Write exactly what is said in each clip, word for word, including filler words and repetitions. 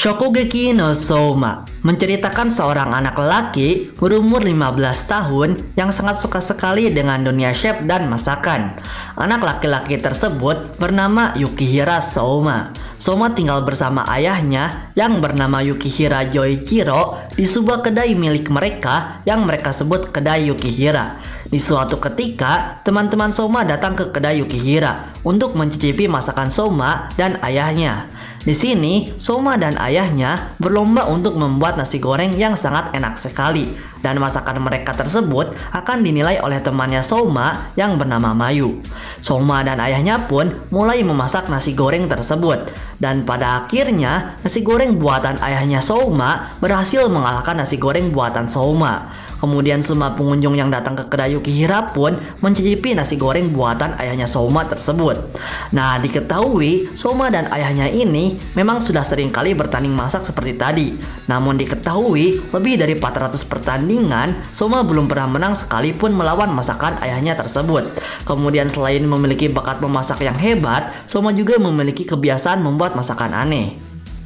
Shokugeki no Souma menceritakan seorang anak lelaki berumur lima belas tahun yang sangat suka sekali dengan dunia chef dan masakan. Anak laki-laki tersebut bernama Yukihira Souma. Souma tinggal bersama ayahnya yang bernama Yukihira Joichiro di sebuah kedai milik mereka yang mereka sebut kedai Yukihira. Di suatu ketika, teman-teman Souma datang ke kedai Yukihira untuk mencicipi masakan Souma dan ayahnya. Di sini, Souma dan ayahnya berlomba untuk membuat nasi goreng yang sangat enak sekali, dan masakan mereka tersebut akan dinilai oleh temannya Souma yang bernama Mayu. Souma dan ayahnya pun mulai memasak nasi goreng tersebut, dan pada akhirnya nasi goreng buatan ayahnya Souma berhasil mengalahkan nasi goreng buatan Souma. Kemudian semua pengunjung yang datang ke kedai Yukihira pun mencicipi nasi goreng buatan ayahnya Souma tersebut. Nah, diketahui Souma dan ayahnya ini memang sudah sering kali bertanding masak seperti tadi. Namun diketahui lebih dari empat ratus pertandingan, Souma belum pernah menang sekalipun melawan masakan ayahnya tersebut. Kemudian selain memiliki bakat memasak yang hebat, Souma juga memiliki kebiasaan membuat masakan aneh.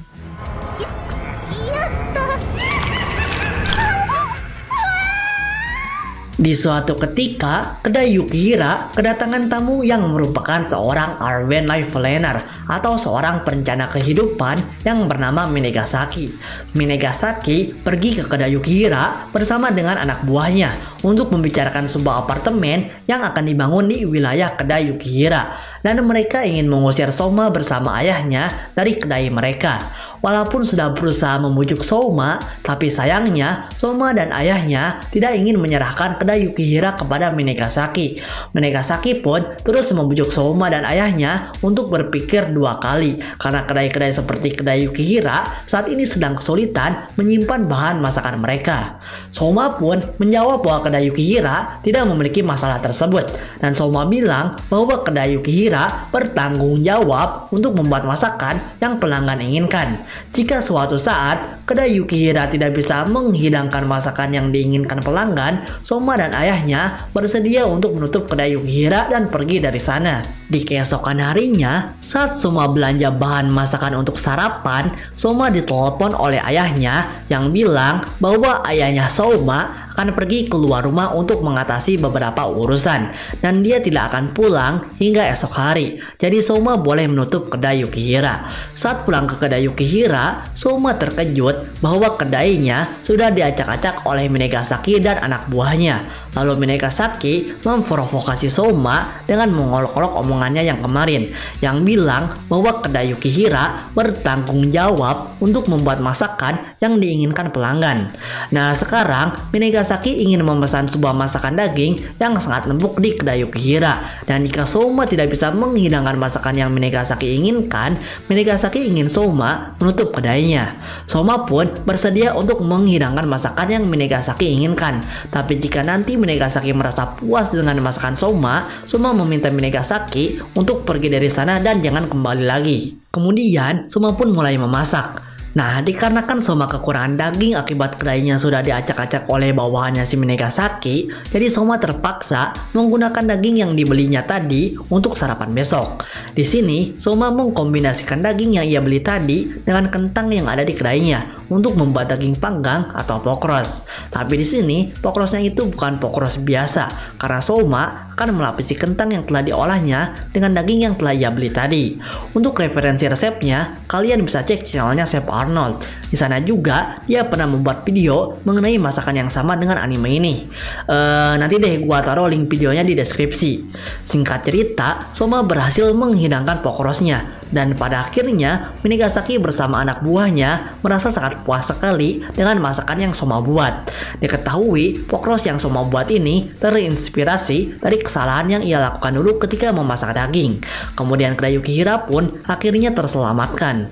Di suatu ketika, kedai Yukihira kedatangan tamu yang merupakan seorang urban life planner atau seorang perencana kehidupan yang bernama Minegasaki. Minegasaki pergi ke kedai Yukihira bersama dengan anak buahnya untuk membicarakan sebuah apartemen yang akan dibangun di wilayah kedai Yukihira, dan mereka ingin mengusir Souma bersama ayahnya dari kedai mereka. Walaupun sudah berusaha membujuk Souma, tapi sayangnya Souma dan ayahnya tidak ingin menyerahkan kedai Yukihira kepada Minegasaki. Minegasaki pun terus membujuk Souma dan ayahnya untuk berpikir dua kali, karena kedai-kedai seperti kedai Yukihira saat ini sedang kesulitan menyimpan bahan masakan mereka. Souma pun menjawab bahwa kedai Yukihira tidak memiliki masalah tersebut, dan Souma bilang bahwa kedai Yukihira bertanggung jawab untuk membuat masakan yang pelanggan inginkan. Jika suatu saat kedai Yukihira tidak bisa menghidangkan masakan yang diinginkan pelanggan, Souma dan ayahnya bersedia untuk menutup kedai Yukihira dan pergi dari sana. Di keesokan harinya, saat Souma belanja bahan masakan untuk sarapan, Souma ditelepon oleh ayahnya yang bilang bahwa ayahnya Souma akan pergi keluar rumah untuk mengatasi beberapa urusan, dan dia tidak akan pulang hingga esok hari. Jadi Souma boleh menutup kedai Yukihira. Saat pulang ke kedai Yukihira, Souma terkejut bahwa kedainya sudah diacak-acak oleh Minegasaki dan anak buahnya. Lalu Minegasaki memprovokasi Souma dengan mengolok-olok omongannya yang kemarin, yang bilang bahwa kedai Yukihira bertanggung jawab untuk membuat masakan yang diinginkan pelanggan. Nah, sekarang Minegasaki ingin memesan sebuah masakan daging yang sangat lembut di kedai Yukihira, dan jika Souma tidak bisa menghidangkan masakan yang Minegasaki inginkan, Minegasaki ingin Souma menutup kedainya. Souma pun bersedia untuk menghidangkan masakan yang Minegasaki inginkan, tapi jika nanti Minegasaki merasa puas dengan masakan Souma, Souma meminta Minegasaki untuk pergi dari sana dan jangan kembali lagi. Kemudian Souma pun mulai memasak. Nah, dikarenakan Souma kekurangan daging akibat kedainya sudah diacak-acak oleh bawahannya si Minegasaki, jadi Souma terpaksa menggunakan daging yang dibelinya tadi untuk sarapan besok. Di sini, Souma mengkombinasikan daging yang ia beli tadi dengan kentang yang ada di kedainya untuk membuat daging panggang atau pokros. Tapi di sini, pokrosnya itu bukan pokros biasa, karena Souma akan melapisi kentang yang telah diolahnya dengan daging yang telah ia beli tadi. Untuk referensi resepnya, kalian bisa cek channelnya Chef Arnold. Di sana juga dia pernah membuat video mengenai masakan yang sama dengan anime ini. Uh, nanti deh gua taruh link videonya di deskripsi. Singkat cerita, Souma berhasil menghidangkan pokrosnya, dan pada akhirnya Minegasaki bersama anak buahnya merasa sangat puas sekali dengan masakan yang Souma buat. Diketahui pokros yang Souma buat ini terinspirasi dari kesalahan yang ia lakukan dulu ketika memasak daging. Kemudian kedai Yukihira pun akhirnya terselamatkan.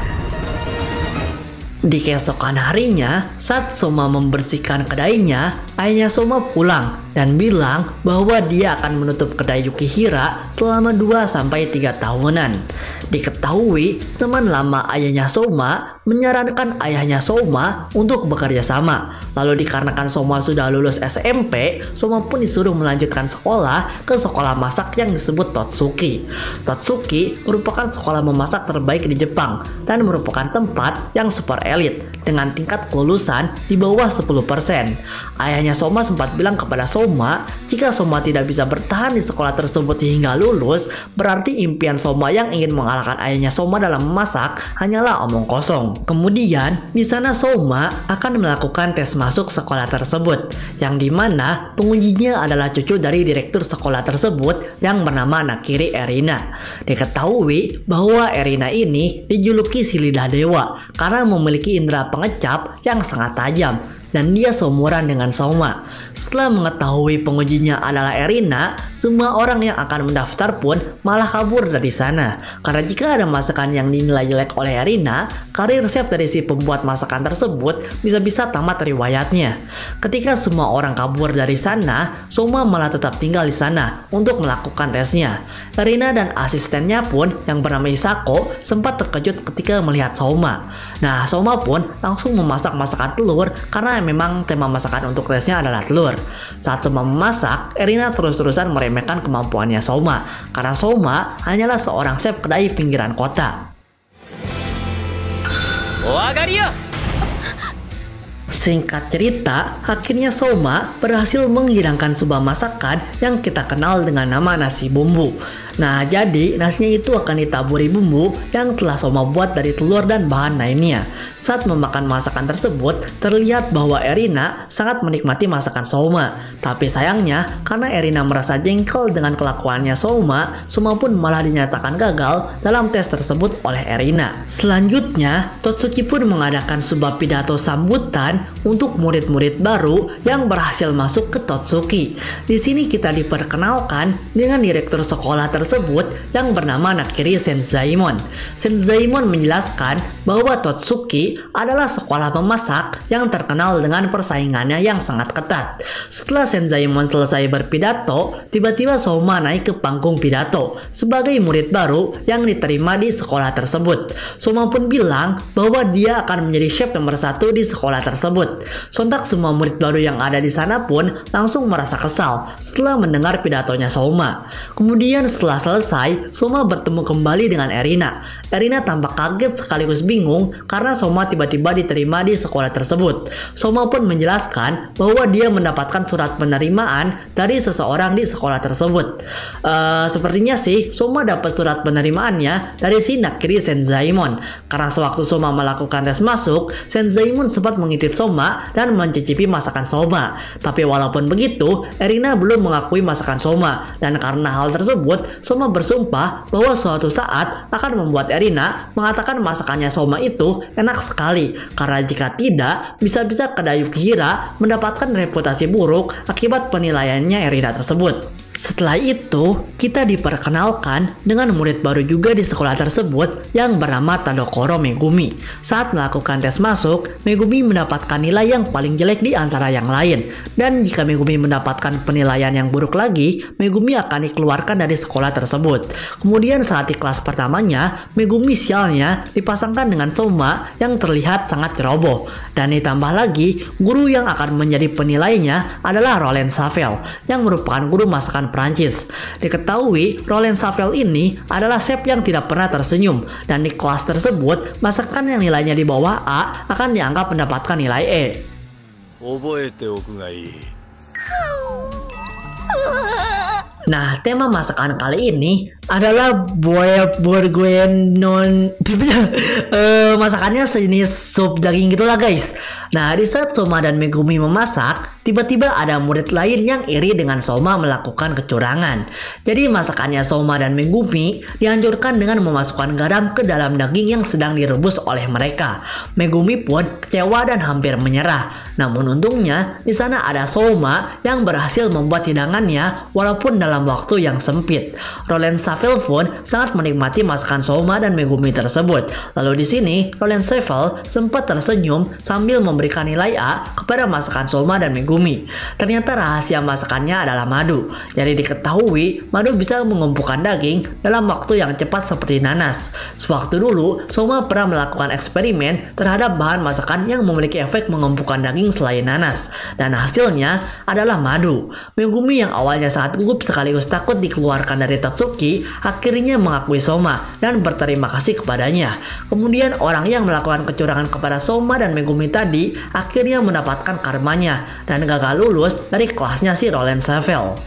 Di keesokan harinya, saat Souma membersihkan kedainya, ayahnya Soma pulang dan bilang bahwa dia akan menutup kedai Yukihira selama dua sampai tiga tahunan. Diketahui teman lama ayahnya Soma menyarankan ayahnya Soma untuk bekerja sama. Lalu dikarenakan Soma sudah lulus S M P, Soma pun disuruh melanjutkan sekolah ke sekolah masak yang disebut Totsuki. Totsuki merupakan sekolah memasak terbaik di Jepang dan merupakan tempat yang super elit dengan tingkat kelulusan di bawah sepuluh persen. Ayahnya Soma sempat bilang kepada Soma, jika Soma tidak bisa bertahan di sekolah tersebut hingga lulus, berarti impian Soma yang ingin mengalahkan ayahnya Soma dalam memasak hanyalah omong kosong. Kemudian, di sana Soma akan melakukan tes masuk sekolah tersebut, yang dimana pengujinya adalah cucu dari direktur sekolah tersebut yang bernama Nakiri Erina. Diketahui bahwa Erina ini dijuluki si lidah dewa karena memiliki indera pengecap yang sangat tajam, dan dia seumuran dengan Soma. Setelah mengetahui pengujinya adalah Erina, semua orang yang akan mendaftar pun malah kabur dari sana. Karena jika ada masakan yang dinilai jelek oleh Erina, karir chef dari si pembuat masakan tersebut bisa-bisa tamat riwayatnya. Ketika semua orang kabur dari sana, Soma malah tetap tinggal di sana untuk melakukan tesnya. Erina dan asistennya pun yang bernama Isako sempat terkejut ketika melihat Soma. Nah, Soma pun langsung memasak masakan telur karena memang tema masakan untuk tesnya adalah telur. Saat Soma memasak, Erina terus-terusan meremehkan kemampuannya Soma karena Soma hanyalah seorang chef kedai pinggiran kota. Singkat cerita, akhirnya Soma berhasil menghilangkan sebuah masakan yang kita kenal dengan nama nasi bumbu. Nah, jadi nasinya itu akan ditaburi bumbu yang telah Soma buat dari telur dan bahan lainnya. Saat memakan masakan tersebut, terlihat bahwa Erina sangat menikmati masakan Soma. Tapi sayangnya, karena Erina merasa jengkel dengan kelakuannya Soma, Soma pun malah dinyatakan gagal dalam tes tersebut oleh Erina. Selanjutnya, Totsuki pun mengadakan sebuah pidato sambutan untuk murid-murid baru yang berhasil masuk ke Totsuki. Di sini kita diperkenalkan dengan direktur sekolah tersebut tersebut yang bernama Nakiri Senzaemon. Senzaemon menjelaskan bahwa Totsuki adalah sekolah memasak yang terkenal dengan persaingannya yang sangat ketat. Setelah Senzaemon selesai berpidato, tiba-tiba Soma naik ke panggung pidato sebagai murid baru yang diterima di sekolah tersebut. Soma pun bilang bahwa dia akan menjadi chef nomor satu di sekolah tersebut. Sontak semua murid baru yang ada di sana pun langsung merasa kesal setelah mendengar pidatonya Soma. Kemudian setelah selesai, Soma bertemu kembali dengan Erina. Erina tampak kaget sekaligus bingung karena Soma tiba-tiba diterima di sekolah tersebut. Soma pun menjelaskan bahwa dia mendapatkan surat penerimaan dari seseorang di sekolah tersebut. Uh, sepertinya sih Soma dapat surat penerimaannya dari si Nakiri Senzaemon. Karena sewaktu Soma melakukan tes masuk, Senzaemon sempat mengintip Soma dan mencicipi masakan Soma. Tapi walaupun begitu, Erina belum mengakui masakan Soma, dan karena hal tersebut, Soma bersumpah bahwa suatu saat akan membuat Erina mengatakan masakannya Soma itu enak sekali, karena jika tidak, bisa-bisa kedai Yukihira mendapatkan reputasi buruk akibat penilaiannya Erina tersebut. Setelah itu, kita diperkenalkan dengan murid baru juga di sekolah tersebut yang bernama Tadokoro Megumi. Saat melakukan tes masuk, Megumi mendapatkan nilai yang paling jelek di antara yang lain. Dan jika Megumi mendapatkan penilaian yang buruk lagi, Megumi akan dikeluarkan dari sekolah tersebut. Kemudian saat di kelas pertamanya, Megumi sialnya dipasangkan dengan Soma yang terlihat sangat ceroboh. Dan ditambah lagi, guru yang akan menjadi penilainya adalah Roland Savel, yang merupakan guru masakan Prancis. Diketahui Roland Savel ini adalah chef yang tidak pernah tersenyum, dan di kelas tersebut masakan yang nilainya di bawah A akan dianggap mendapatkan nilai E. Nah, tema masakan kali ini adalah boya bourguignon. uh, masakannya sejenis sup daging gitulah guys. Nah, di saat Soma dan Megumi memasak, tiba-tiba ada murid lain yang iri dengan Soma melakukan kecurangan. Jadi masakannya Soma dan Megumi dihancurkan dengan memasukkan garam ke dalam daging yang sedang direbus oleh mereka. Megumi pun kecewa dan hampir menyerah. Namun untungnya di sana ada Soma yang berhasil membuat hidangannya walaupun dalam dalam waktu yang sempit. Roland-Safel pun sangat menikmati masakan Souma dan Megumi tersebut. Lalu di sini, Roland-Safel sempat tersenyum sambil memberikan nilai A kepada masakan Souma dan Megumi. Ternyata rahasia masakannya adalah madu. Jadi diketahui, madu bisa mengumpulkan daging dalam waktu yang cepat seperti nanas. Sewaktu dulu, Souma pernah melakukan eksperimen terhadap bahan masakan yang memiliki efek mengumpulkan daging selain nanas. Dan hasilnya adalah madu. Megumi yang awalnya sangat gugup sekaligus takut dikeluarkan dari Totsuki, akhirnya mengakui Souma dan berterima kasih kepadanya. Kemudian orang yang melakukan kecurangan kepada Souma dan Megumi tadi akhirnya mendapatkan karmanya dan gagal lulus dari kelasnya si Roland-Safel.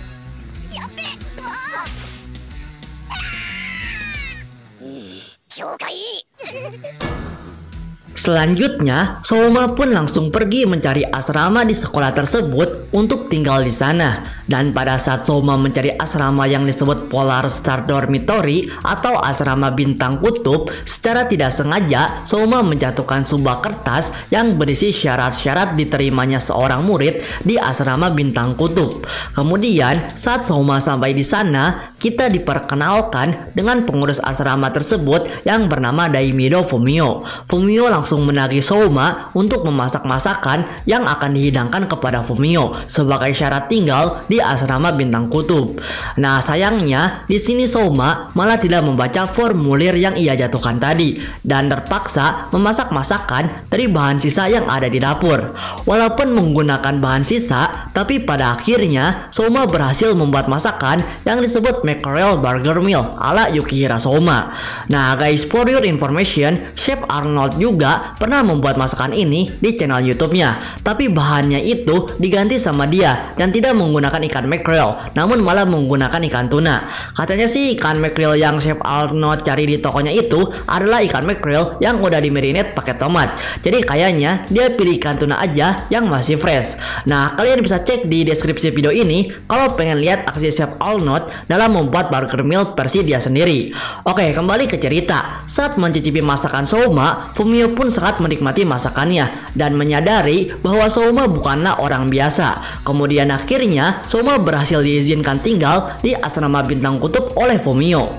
Selanjutnya, Souma pun langsung pergi mencari asrama di sekolah tersebut untuk tinggal di sana. Dan pada saat Souma mencari asrama yang disebut Polar Star Dormitory atau asrama bintang kutub, secara tidak sengaja Souma menjatuhkan sebuah kertas yang berisi syarat-syarat diterimanya seorang murid di asrama bintang kutub. Kemudian, saat Souma sampai di sana, kita diperkenalkan dengan pengurus asrama tersebut yang bernama Daimido Fumio. Fumio langsung menagih Souma untuk memasak masakan yang akan dihidangkan kepada Fumio sebagai syarat tinggal di asrama bintang kutub. Nah, sayangnya di sini Souma malah tidak membaca formulir yang ia jatuhkan tadi dan terpaksa memasak masakan dari bahan sisa yang ada di dapur. Walaupun menggunakan bahan sisa, tapi pada akhirnya Souma berhasil membuat masakan yang disebut Mackerel Burger Meal ala Yukihira Souma. Nah guys, for your information, Chef Arnold juga pernah membuat masakan ini di channel YouTube-nya, tapi bahannya itu diganti sama dia dan tidak menggunakan ikan mackerel, namun malah menggunakan ikan tuna. Katanya sih ikan mackerel yang Chef Arnold cari di tokonya itu adalah ikan mackerel yang udah di marinate pakai tomat. Jadi kayaknya dia pilih ikan tuna aja yang masih fresh. Nah, kalian bisa cek di deskripsi video ini kalau pengen lihat aksi Chef Arnold dalam membuat burger meal versi dia sendiri. Oke, kembali ke cerita. Saat mencicipi masakan Souma, Fumio pun sangat menikmati masakannya dan menyadari bahwa Souma bukanlah orang biasa. Kemudian akhirnya Souma berhasil diizinkan tinggal di asrama bintang kutub oleh Fumio.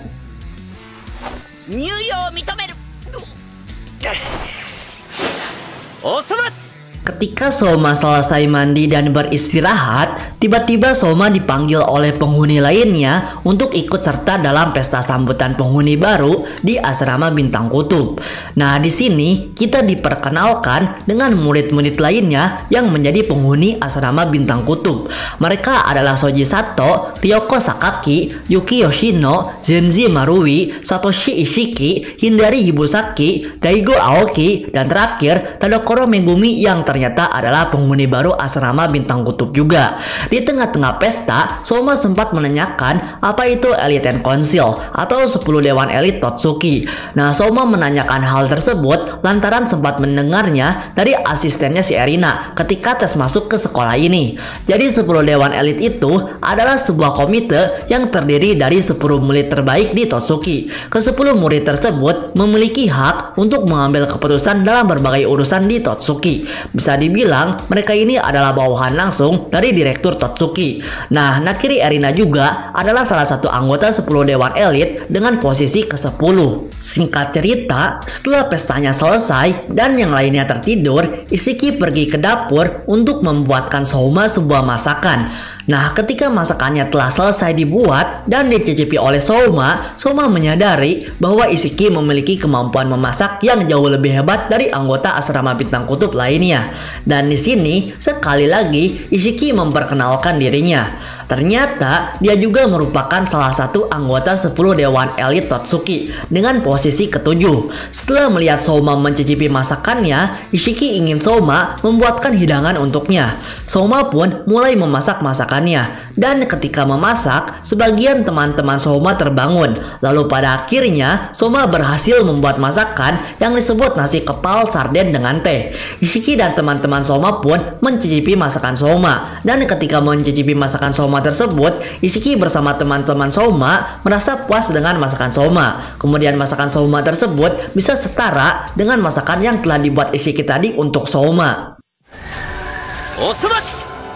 Ketika Souma selesai mandi dan beristirahat, tiba-tiba Souma dipanggil oleh penghuni lainnya untuk ikut serta dalam pesta sambutan penghuni baru di asrama bintang kutub. Nah, di sini kita diperkenalkan dengan murid-murid lainnya yang menjadi penghuni asrama bintang kutub. Mereka adalah Shoji Sato, Ryoko Sakaki, Yuki Yoshino, Zenzi Marui, Satoshi Ishiki, Hindari Hibusaki, Daigo Aoki, dan terakhir Tadokoro Megumi yang ternyata adalah penghuni baru asrama bintang kutub juga. Di tengah-tengah pesta, Souma sempat menanyakan apa itu Elite Council atau sepuluh dewan elit Totsuki. Nah, Souma menanyakan hal tersebut lantaran sempat mendengarnya dari asistennya si Erina ketika tes masuk ke sekolah ini. Jadi sepuluh dewan elit itu adalah sebuah komite yang terdiri dari sepuluh murid terbaik di Totsuki. Kesepuluh murid tersebut memiliki hak untuk mengambil keputusan dalam berbagai urusan di Totsuki. Bisa dibilang mereka ini adalah bawahan langsung dari direktur Totsuki. Nah, Nakiri Erina juga adalah salah satu anggota sepuluh dewan elit dengan posisi ke sepuluh. Singkat cerita, setelah pestanya selesai dan yang lainnya tertidur, Ishiki pergi ke dapur untuk membuatkan Souma sebuah masakan. Nah, ketika masakannya telah selesai dibuat dan dicicipi oleh Souma, Souma menyadari bahwa Ishiki memiliki kemampuan memasak yang jauh lebih hebat dari anggota asrama bintang kutub lainnya. Dan di sini, sekali lagi Ishiki memperkenalkan dirinya. Ternyata dia juga merupakan salah satu anggota sepuluh dewan elit Totsuki dengan posisi ketujuh. Setelah melihat Souma mencicipi masakannya, Ishiki ingin Souma membuatkan hidangan untuknya. Souma pun mulai memasak masakannya. Dan ketika memasak, sebagian teman-teman Souma terbangun. Lalu pada akhirnya, Souma berhasil membuat masakan yang disebut nasi kepal sarden dengan teh. Ishiki dan teman-teman Souma pun mencicipi masakan Souma. Dan ketika mencicipi masakan Souma tersebut, Ishiki bersama teman-teman Souma merasa puas dengan masakan Souma. Kemudian masakan Souma tersebut bisa setara dengan masakan yang telah dibuat Ishiki tadi untuk Souma.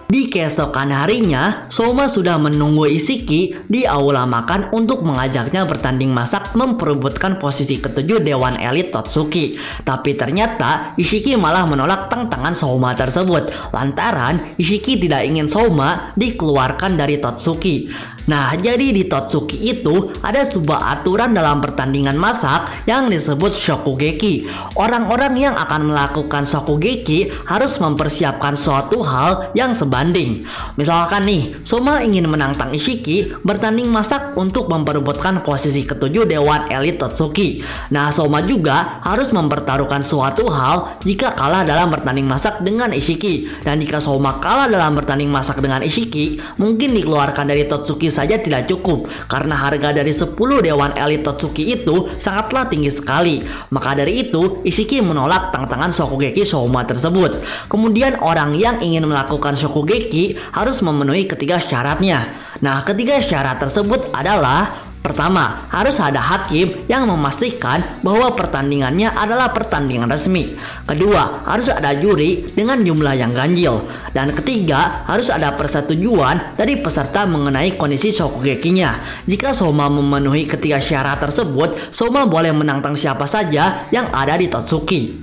Di keesokan harinya, Soma sudah menunggu Ishiki di aula makan untuk mengajaknya bertanding masak memperebutkan posisi ketujuh Dewan Elit Totsuki. Tapi ternyata Ishiki malah menolak tantangan Soma tersebut lantaran Ishiki tidak ingin Soma dikeluarkan dari Totsuki. Nah, jadi di Totsuki itu ada sebuah aturan dalam pertandingan masak yang disebut Shokugeki. Orang-orang yang akan melakukan Shokugeki harus mempersiapkan suatu hal yang sebanding. Misalkan nih, Soma ingin menantang Ishiki bertanding masak untuk memperebutkan posisi ketujuh Dewan Elit Totsuki. Nah, Soma juga harus mempertaruhkan suatu hal jika kalah dalam bertanding masak dengan Ishiki. Dan jika Soma kalah dalam bertanding masak dengan Ishiki, mungkin dikeluarkan dari Totsuki saja tidak cukup karena harga dari sepuluh Dewan Elit Totsuki itu sangatlah tinggi sekali. Maka dari itu Ishiki menolak tantangan Shokugeki Soma tersebut. Kemudian orang yang ingin melakukan Shokugeki harus memenuhi ketiga syaratnya. Nah, ketiga syarat tersebut adalah: pertama, harus ada hakim yang memastikan bahwa pertandingannya adalah pertandingan resmi. Kedua, harus ada juri dengan jumlah yang ganjil. Dan ketiga, harus ada persetujuan dari peserta mengenai kondisi Shokugekinya. Jika Soma memenuhi ketiga syarat tersebut, Soma boleh menantang siapa saja yang ada di Totsuki.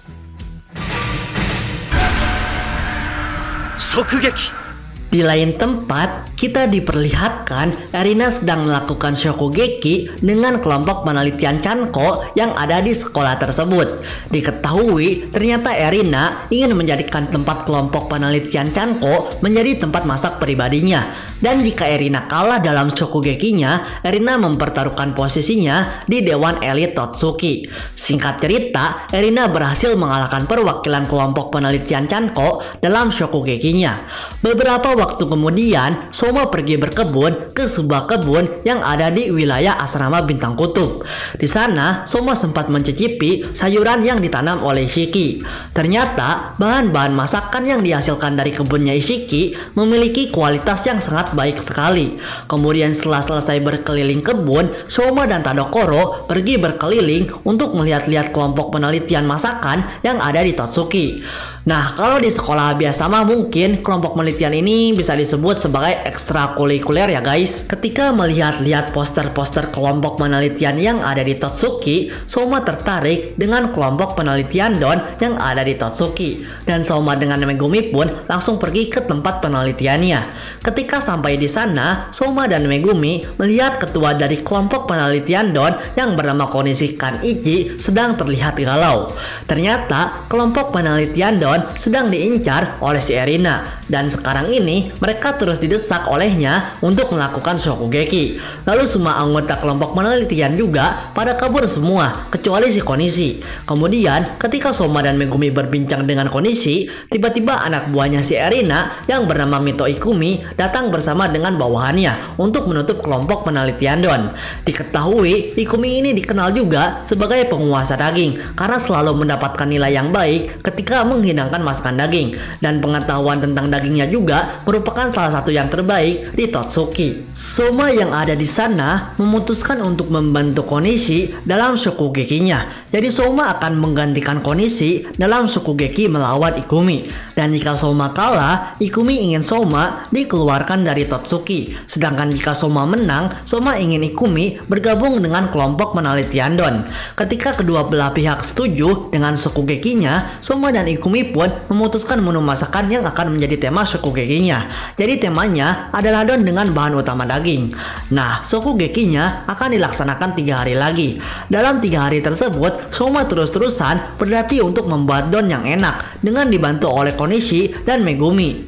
Shokugeki. Di lain tempat, kita diperlihatkan Erina sedang melakukan Shokugeki dengan kelompok penelitian Chanko yang ada di sekolah tersebut. Diketahui ternyata Erina ingin menjadikan tempat kelompok penelitian Chanko menjadi tempat masak pribadinya. Dan jika Erina kalah dalam Shokugekinya, Erina mempertaruhkan posisinya di Dewan Elit Totsuki. Singkat cerita, Erina berhasil mengalahkan perwakilan kelompok penelitian Chanko dalam Shokugekinya. Beberapa waktu kemudian, Soma pergi berkebun ke sebuah kebun yang ada di wilayah asrama Bintang Kutub. Di sana, Soma sempat mencicipi sayuran yang ditanam oleh Ishiki. Ternyata, bahan-bahan masakan yang dihasilkan dari kebunnya Ishiki memiliki kualitas yang sangat baik sekali. Kemudian setelah selesai berkeliling kebun, Soma dan Tadokoro pergi berkeliling untuk melihat-lihat kelompok penelitian masakan yang ada di Totsuki. Nah, kalau di sekolah biasa mah mungkin kelompok penelitian ini bisa disebut sebagai ekstrakurikuler ya guys. Ketika melihat-lihat poster-poster kelompok penelitian yang ada di Totsuki, Soma tertarik dengan kelompok penelitian Don yang ada di Totsuki. Dan Soma dengan Megumi pun langsung pergi ke tempat penelitiannya. Ketika sampai di sana, Soma dan Megumi melihat ketua dari kelompok penelitian Don yang bernama Konishi Kanichi sedang terlihat galau. Ternyata kelompok penelitian Don sedang diincar oleh si Erina. Dan sekarang ini mereka terus didesak olehnya untuk melakukan Shokugeki. Lalu semua anggota kelompok penelitian juga pada kabur semua kecuali si Konishi. Kemudian ketika Soma dan Megumi berbincang dengan Konishi, tiba-tiba anak buahnya si Erina yang bernama Mito Ikumi datang bersama dengan bawahannya untuk menutup kelompok penelitian Don. Diketahui Ikumi ini dikenal juga sebagai penguasa daging karena selalu mendapatkan nilai yang baik ketika menghidangkan masakan daging, dan pengetahuan tentang dagingnya juga merupakan salah satu yang terbaik di Totsuki. Soma yang ada di sana memutuskan untuk membantu Konishi dalam Shokugekinya. Jadi Soma akan menggantikan Konishi dalam Shokugeki melawan Ikumi. Dan jika Soma kalah, Ikumi ingin Soma dikeluarkan dari Totsuki. Sedangkan jika Soma menang, Soma ingin Ikumi bergabung dengan kelompok penelitian Don. Ketika kedua belah pihak setuju dengan Shokugekinya, Soma dan Ikumi pun memutuskan menu masakan yang akan menjadi tema Shokugekinya. Jadi temanya adalah Don dengan bahan utama daging. Nah, Shokugekinya akan dilaksanakan tiga hari lagi. Dalam tiga hari tersebut, Soma terus-terusan berlatih untuk membuat Don yang enak dengan dibantu oleh Konishi dan Megumi.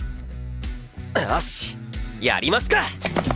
Yoshi, yarimasu ka?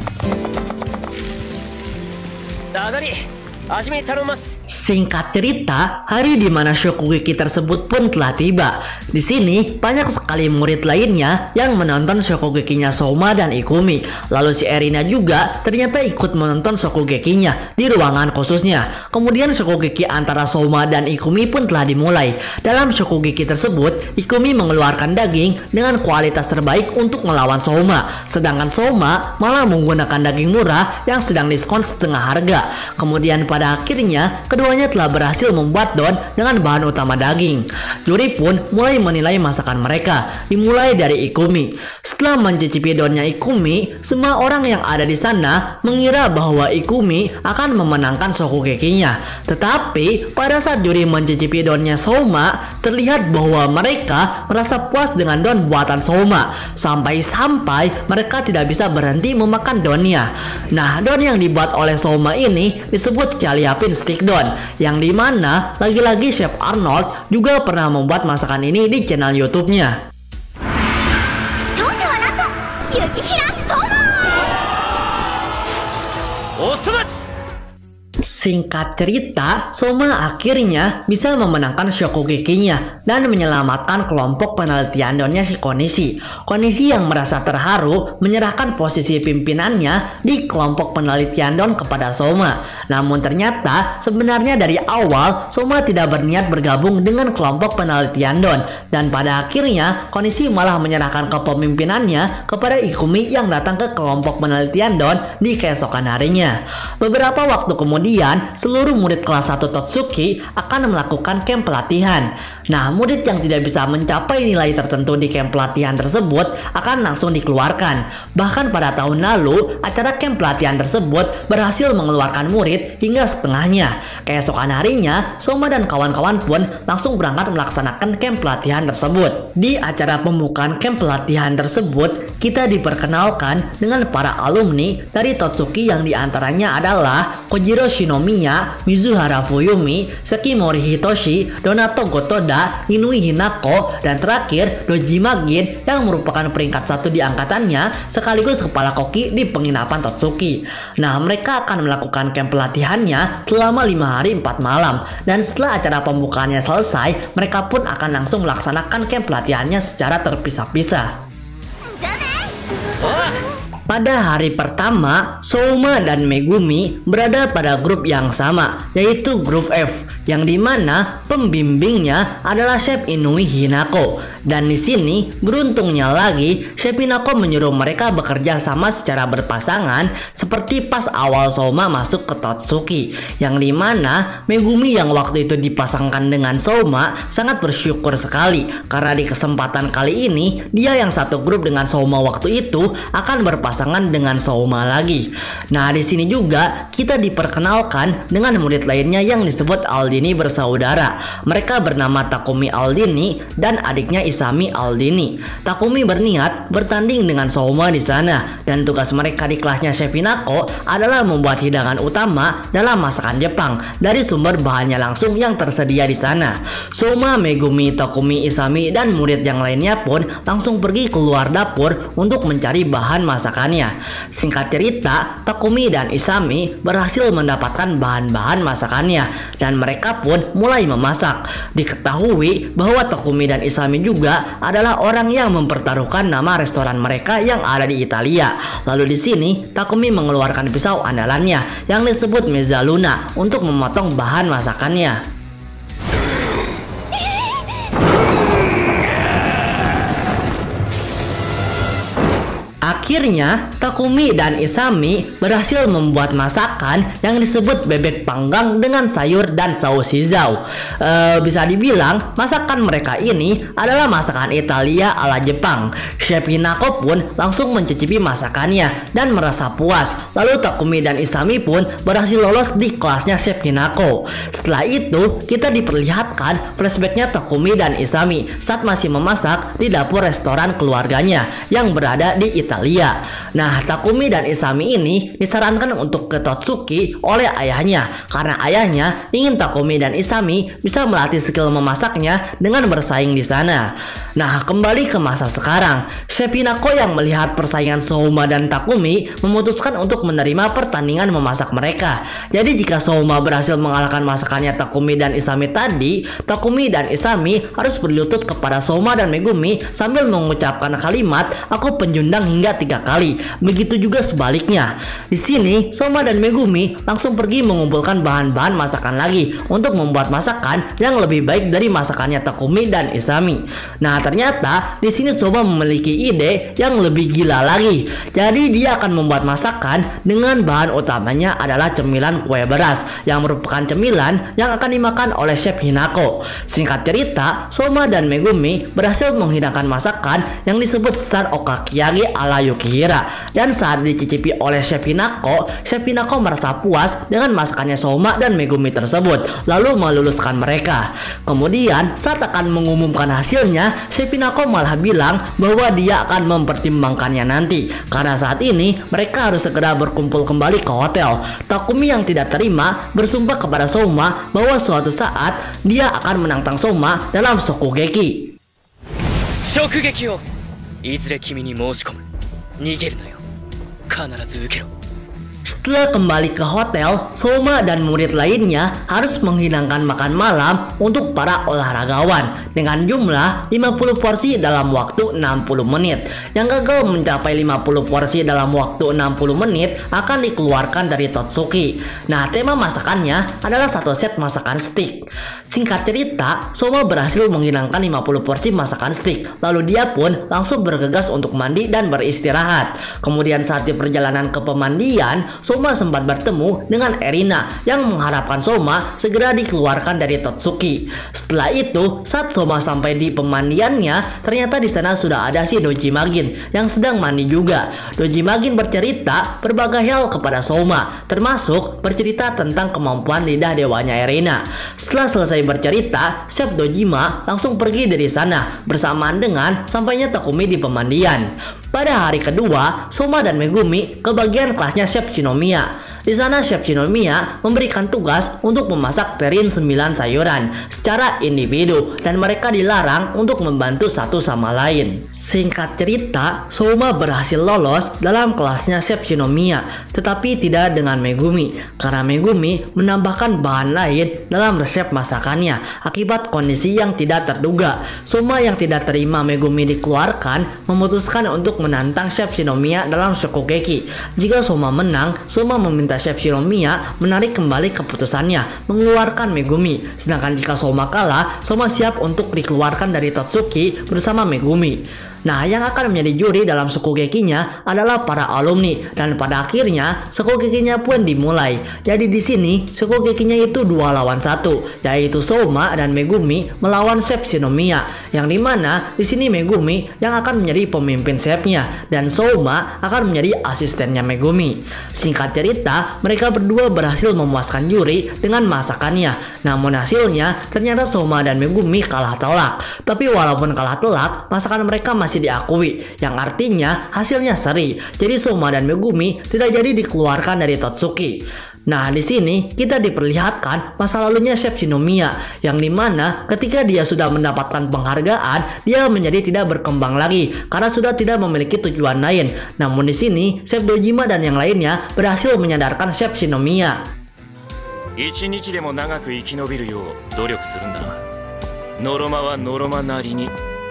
Agari, hajime taromasu. Singkat cerita, hari di mana Shokugeki tersebut pun telah tiba. Di sini banyak sekali murid lainnya yang menonton Shokugekinya Soma dan Ikumi. Lalu si Erina juga ternyata ikut menonton Shokugekinya di ruangan khususnya. Kemudian Shokugeki antara Soma dan Ikumi pun telah dimulai. Dalam Shokugeki tersebut, Ikumi mengeluarkan daging dengan kualitas terbaik untuk melawan Soma. Sedangkan Soma malah menggunakan daging murah yang sedang diskon setengah harga. Kemudian pada akhirnya kedua Keduanya telah berhasil membuat don dengan bahan utama daging. Juri pun mulai menilai masakan mereka, dimulai dari Ikumi. Setelah mencicipi donnya Ikumi, semua orang yang ada di sana mengira bahwa Ikumi akan memenangkan Shokugeki-nya. Tetapi pada saat juri mencicipi donnya Souma, terlihat bahwa mereka merasa puas dengan don buatan Souma, sampai-sampai mereka tidak bisa berhenti memakan donnya. Nah, don yang dibuat oleh Souma ini disebut Chaliapin Stick Don, yang dimana lagi-lagi Chef Arnold juga pernah membuat masakan ini di channel YouTube-nya. Singkat cerita, Souma akhirnya bisa memenangkan Shokugeki-nya dan menyelamatkan kelompok penelitian donnya si Konishi. Konishi yang merasa terharu menyerahkan posisi pimpinannya di kelompok penelitian don kepada Souma. Namun ternyata sebenarnya dari awal Souma tidak berniat bergabung dengan kelompok penelitian don, dan pada akhirnya Konishi malah menyerahkan kepemimpinannya kepada Ikumi yang datang ke kelompok penelitian don di keesokan harinya. Beberapa waktu kemudian, seluruh murid kelas satu Totsuki akan melakukan camp pelatihan. Nah, murid yang tidak bisa mencapai nilai tertentu di camp pelatihan tersebut akan langsung dikeluarkan. Bahkan pada tahun lalu, acara camp pelatihan tersebut berhasil mengeluarkan murid hingga setengahnya. Keesokan harinya, Souma dan kawan-kawan pun langsung berangkat melaksanakan camp pelatihan tersebut. Di acara pembukaan camp pelatihan tersebut, kita diperkenalkan dengan para alumni dari Totsuki yang diantaranya adalah Kojiro Shinomiya, Mizuhara Fuyumi, Sekimori Hitoshi, Donato Gotoda, Inui Hinako, dan terakhir Dojima Gin yang merupakan peringkat satu di angkatannya sekaligus kepala koki di penginapan Totsuki. Nah, mereka akan melakukan camp pelatihannya selama lima hari empat malam, dan setelah acara pembukaannya selesai, mereka pun akan langsung melaksanakan camp pelatihannya secara terpisah-pisah. Pada hari pertama, Souma dan Megumi berada pada grup yang sama, yaitu grup F, yang dimana pembimbingnya adalah Chef Inui Hinako. Dan di sini beruntungnya lagi, Chef Hinako menyuruh mereka bekerja sama secara berpasangan seperti pas awal Souma masuk ke Totsuki, yang dimana Megumi yang waktu itu dipasangkan dengan Souma sangat bersyukur sekali karena di kesempatan kali ini dia yang satu grup dengan Souma waktu itu akan berpasangan dengan Souma lagi. Nah, di sini juga kita diperkenalkan dengan murid lainnya yang disebut Aldini bersaudara. Mereka bernama Takumi Aldini dan adiknya Isami Aldini. Takumi berniat bertanding dengan Souma di sana, dan tugas mereka di kelasnya Chef Hinako adalah membuat hidangan utama dalam masakan Jepang dari sumber bahannya langsung yang tersedia di sana. Souma, Megumi, Takumi, Isami, dan murid yang lainnya pun langsung pergi keluar dapur untuk mencari bahan masakannya. Singkat cerita, Takumi dan Isami berhasil mendapatkan bahan-bahan masakannya, dan mereka pun mulai memasak. Diketahui bahwa Takumi dan Isami juga adalah orang yang mempertaruhkan nama restoran mereka yang ada di Italia. Lalu di sini Takumi mengeluarkan pisau andalannya yang disebut Mezzaluna untuk memotong bahan masakannya. Akhirnya, Takumi dan Isami berhasil membuat masakan yang disebut bebek panggang dengan sayur dan saus hijau. E, bisa dibilang, masakan mereka ini adalah masakan Italia ala Jepang. Chef Hinako pun langsung mencicipi masakannya dan merasa puas. Lalu Takumi dan Isami pun berhasil lolos di kelasnya Chef Hinako. Setelah itu, kita diperlihatkan flashbacknya Takumi dan Isami saat masih memasak di dapur restoran keluarganya yang berada di Italia. Nah, Takumi dan Isami ini disarankan untuk ke Totsuki oleh ayahnya karena ayahnya ingin Takumi dan Isami bisa melatih skill memasaknya dengan bersaing di sana. Nah, kembali ke masa sekarang, Chef Hinako yang melihat persaingan Souma dan Takumi memutuskan untuk menerima pertandingan memasak mereka. Jadi jika Souma berhasil mengalahkan masakannya Takumi dan Isami tadi, Takumi dan Isami harus berlutut kepada Souma dan Megumi sambil mengucapkan kalimat "Aku penjundang hingga tiga tiga kali. Begitu juga sebaliknya. Di sini Soma dan Megumi langsung pergi mengumpulkan bahan-bahan masakan lagi untuk membuat masakan yang lebih baik dari masakannya Takumi dan Isami. Nah, ternyata di sini Soma memiliki ide yang lebih gila lagi. Jadi dia akan membuat masakan dengan bahan utamanya adalah cemilan kue beras yang merupakan cemilan yang akan dimakan oleh Chef Hinako. Singkat cerita, Soma dan Megumi berhasil menghidangkan masakan yang disebut San Okakiage ala Yukihira. Dan saat dicicipi oleh Chef Hinako, Chef Hinako merasa puas dengan masakannya Soma dan Megumi tersebut, lalu meluluskan mereka. Kemudian saat akan mengumumkan hasilnya, Chef Hinako malah bilang bahwa dia akan mempertimbangkannya nanti, karena saat ini mereka harus segera berkumpul kembali ke hotel. Takumi yang tidak terima bersumpah kepada Soma bahwa suatu saat dia akan menantang Soma dalam Shokugeki. 直撃をいずれ君に申し込む。逃げるなよ。必ず受けろ。 Setelah kembali ke hotel, Soma dan murid lainnya harus menghidangkan makan malam untuk para olahragawan dengan jumlah lima puluh porsi dalam waktu enam puluh menit. Yang gagal mencapai lima puluh porsi dalam waktu enam puluh menit akan dikeluarkan dari Totsuki. Nah, tema masakannya adalah satu set masakan steak. Singkat cerita, Soma berhasil menghidangkan lima puluh porsi masakan steak. Lalu dia pun langsung bergegas untuk mandi dan beristirahat. Kemudian saat di perjalanan ke pemandian, Soma sempat bertemu dengan Erina yang mengharapkan Soma segera dikeluarkan dari Totsuki. Setelah itu, saat Soma sampai di pemandiannya, ternyata di sana sudah ada si Dojimagin yang sedang mandi juga. Dojimagin bercerita berbagai hal kepada Soma, termasuk bercerita tentang kemampuan lidah dewanya Erina. Setelah selesai bercerita, Chef Dojima langsung pergi dari sana bersamaan dengan sampainya Takumi di pemandian. Pada hari kedua, Soma dan Megumi ke bagian kelasnya Chef Shinomiya. Di sana Chef Shinomiya memberikan tugas untuk memasak terin sembilan sayuran secara individu dan mereka dilarang untuk membantu satu sama lain. Singkat cerita, Soma berhasil lolos dalam kelasnya Chef Shinomiya, tetapi tidak dengan Megumi karena Megumi menambahkan bahan lain dalam resep masakannya akibat kondisi yang tidak terduga. Soma yang tidak terima Megumi dikeluarkan memutuskan untuk menantang Chef Shinomiya dalam Shokugeki. Jika Soma menang, Soma meminta Chef Shinomiya menarik kembali keputusannya mengeluarkan Megumi. Sedangkan jika Soma kalah, Soma siap untuk dikeluarkan dari Totsuki bersama Megumi. Nah, yang akan menjadi juri dalam Shokugekinya adalah para alumni dan pada akhirnya Shokugekinya pun dimulai. Jadi di sini Shokugekinya itu dua lawan satu, yaitu Soma dan Megumi melawan Chef Shinomiya. Yang dimana di sini Megumi yang akan menjadi pemimpin chefnya dan Soma akan menjadi asistennya Megumi. Singkat cerita, mereka berdua berhasil memuaskan juri dengan masakannya. Namun hasilnya ternyata Soma dan Megumi kalah telak. Tapi walaupun kalah telak, masakan mereka masih masih diakui, yang artinya hasilnya seri. Jadi Soma dan Megumi tidak jadi dikeluarkan dari Totsuki. Nah, di sini kita diperlihatkan masa lalunya Chef Shinomiya, yang dimana ketika dia sudah mendapatkan penghargaan, dia menjadi tidak berkembang lagi karena sudah tidak memiliki tujuan lain. Namun di sini Chef Dojima dan yang lainnya berhasil menyadarkan Chef Shinomiya. 一日でも長く生き延びるよう努力するんだな。ノロマはノロマなりに。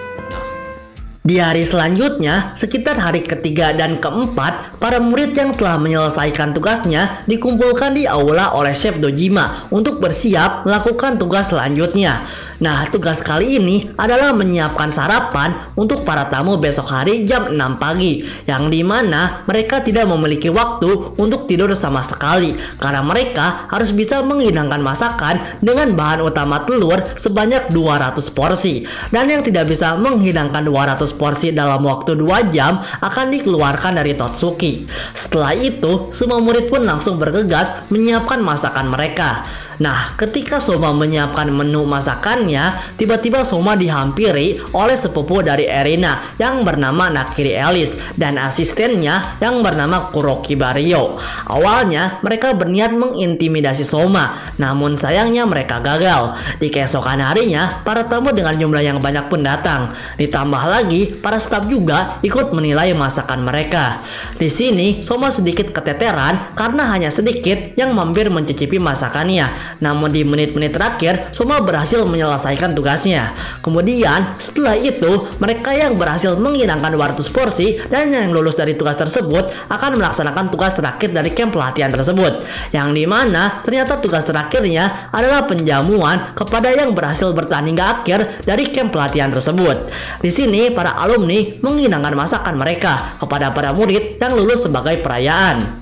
Di hari selanjutnya, sekitar hari ketiga dan keempat, para murid yang telah menyelesaikan tugasnya dikumpulkan di aula oleh Chef Dojima untuk bersiap melakukan tugas selanjutnya. Nah, tugas kali ini adalah menyiapkan sarapan untuk para tamu besok hari jam enam pagi, yang dimana mereka tidak memiliki waktu untuk tidur sama sekali karena mereka harus bisa menghidangkan masakan dengan bahan utama telur sebanyak dua ratus porsi, dan yang tidak bisa menghidangkan dua ratus porsi dalam waktu dua jam akan dikeluarkan dari Totsuki. Setelah itu, semua murid pun langsung bergegas menyiapkan masakan mereka. Nah, ketika Soma menyiapkan menu masakannya, tiba-tiba Soma dihampiri oleh sepupu dari Erina yang bernama Nakiri Ellis dan asistennya yang bernama Kuroki Bario. Awalnya mereka berniat mengintimidasi Soma, namun sayangnya mereka gagal. Di keesokan harinya, para tamu dengan jumlah yang banyak pun datang. Ditambah lagi, para staf juga ikut menilai masakan mereka. Di sini, Soma sedikit keteteran karena hanya sedikit yang mampir mencicipi masakannya. Namun di menit-menit terakhir Soma berhasil menyelesaikan tugasnya. Kemudian setelah itu mereka yang berhasil menghilangkan dua ratus porsi dan yang lulus dari tugas tersebut akan melaksanakan tugas terakhir dari camp pelatihan tersebut, yang dimana ternyata tugas terakhirnya adalah penjamuan kepada yang berhasil bertahan hingga akhir dari camp pelatihan tersebut. Di sini para alumni menghidangkan masakan mereka kepada para murid yang lulus sebagai perayaan.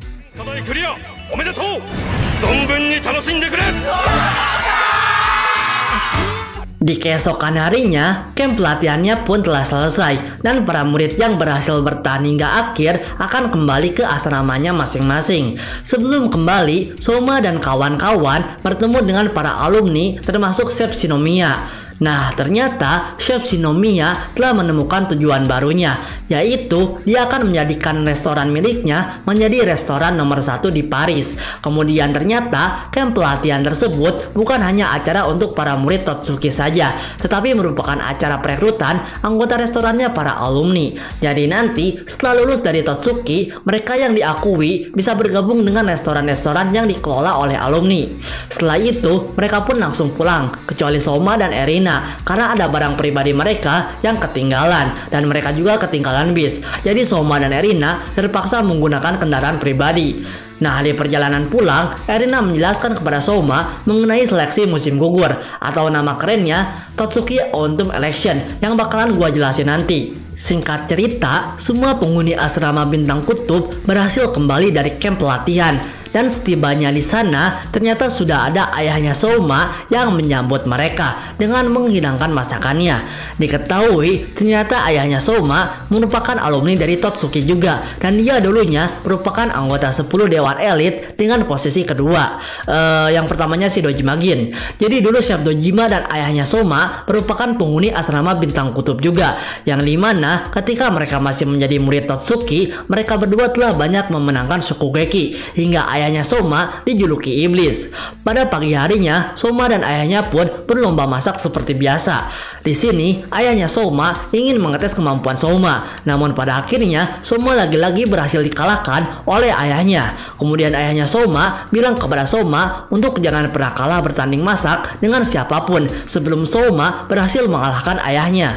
Di keesokan harinya, camp pelatihannya pun telah selesai dan para murid yang berhasil bertahan hingga akhir akan kembali ke asramanya masing-masing. Sebelum kembali, Soma dan kawan-kawan bertemu dengan para alumni termasuk Chef Shinomiya. Nah, ternyata Chef Shinomiya telah menemukan tujuan barunya, yaitu dia akan menjadikan restoran miliknya menjadi restoran nomor satu di Paris. Kemudian ternyata camp pelatihan tersebut bukan hanya acara untuk para murid Totsuki saja, tetapi merupakan acara perekrutan anggota restorannya para alumni. Jadi nanti setelah lulus dari Totsuki, mereka yang diakui bisa bergabung dengan restoran-restoran yang dikelola oleh alumni. Setelah itu, mereka pun langsung pulang, kecuali Soma dan Erina, karena ada barang pribadi mereka yang ketinggalan dan mereka juga ketinggalan bis. Jadi Soma dan Erina terpaksa menggunakan kendaraan pribadi. Nah, di perjalanan pulang, Erina menjelaskan kepada Soma mengenai seleksi musim gugur atau nama kerennya Totsuki Autumn Election yang bakalan gua jelasin nanti. Singkat cerita, semua penghuni asrama Bintang Kutub berhasil kembali dari camp pelatihan. Dan setibanya di sana, ternyata sudah ada ayahnya Soma yang menyambut mereka dengan menghidangkan masakannya. Diketahui, ternyata ayahnya Soma merupakan alumni dari Totsuki juga, dan dia dulunya merupakan anggota sepuluh Dewan Elit dengan posisi kedua. Uh, yang pertamanya si Dojima Gin. Jadi dulu Chef Dojima dan ayahnya Soma merupakan penghuni asrama Bintang Kutub juga, yang dimana ketika mereka masih menjadi murid Totsuki, mereka berdua telah banyak memenangkan Shokugeki hingga ayah ayahnya Soma dijuluki iblis. Pada pagi harinya, Soma dan ayahnya pun berlomba masak seperti biasa. Di sini, ayahnya Soma ingin mengetes kemampuan Soma, namun pada akhirnya Soma lagi-lagi berhasil dikalahkan oleh ayahnya. Kemudian ayahnya Soma bilang kepada Soma untuk jangan pernah kalah bertanding masak dengan siapapun sebelum Soma berhasil mengalahkan ayahnya.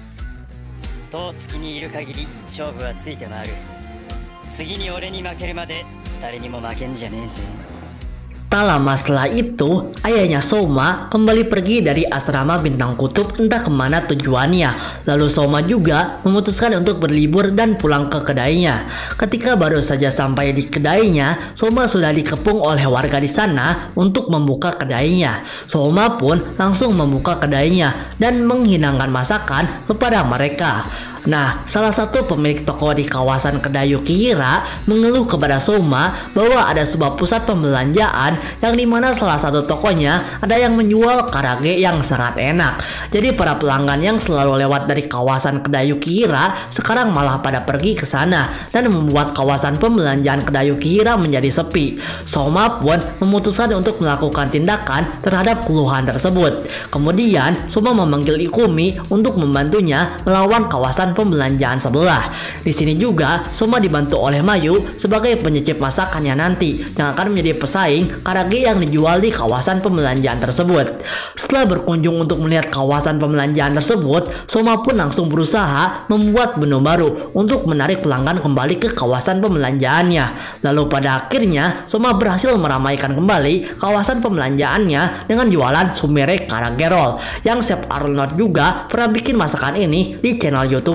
Tak lama setelah itu, ayahnya Soma kembali pergi dari asrama Bintang Kutub entah kemana tujuannya. Lalu Soma juga memutuskan untuk berlibur dan pulang ke kedainya. Ketika baru saja sampai di kedainya, Soma sudah dikepung oleh warga di sana untuk membuka kedainya. Soma pun langsung membuka kedainya dan menghidangkan masakan kepada mereka. Nah, salah satu pemilik toko di kawasan kedai Yukihira mengeluh kepada Soma bahwa ada sebuah pusat pembelanjaan yang dimana salah satu tokonya ada yang menjual karage yang sangat enak. Jadi para pelanggan yang selalu lewat dari kawasan kedai Yukihira sekarang malah pada pergi ke sana dan membuat kawasan pembelanjaan kedai Yukihira menjadi sepi. Soma pun memutuskan untuk melakukan tindakan terhadap keluhan tersebut. Kemudian Soma memanggil Ikumi untuk membantunya melawan kawasan pembelanjaan sebelah. Di sini juga Soma dibantu oleh Mayu sebagai penyicip masakannya nanti yang akan menjadi pesaing karage yang dijual di kawasan pembelanjaan tersebut. Setelah berkunjung untuk melihat kawasan pembelanjaan tersebut, Soma pun langsung berusaha membuat menu baru untuk menarik pelanggan kembali ke kawasan pembelanjaannya. Lalu pada akhirnya Soma berhasil meramaikan kembali kawasan pembelanjaannya dengan jualan sumire karage roll yang Chef Arnold juga pernah bikin masakan ini di channel YouTube.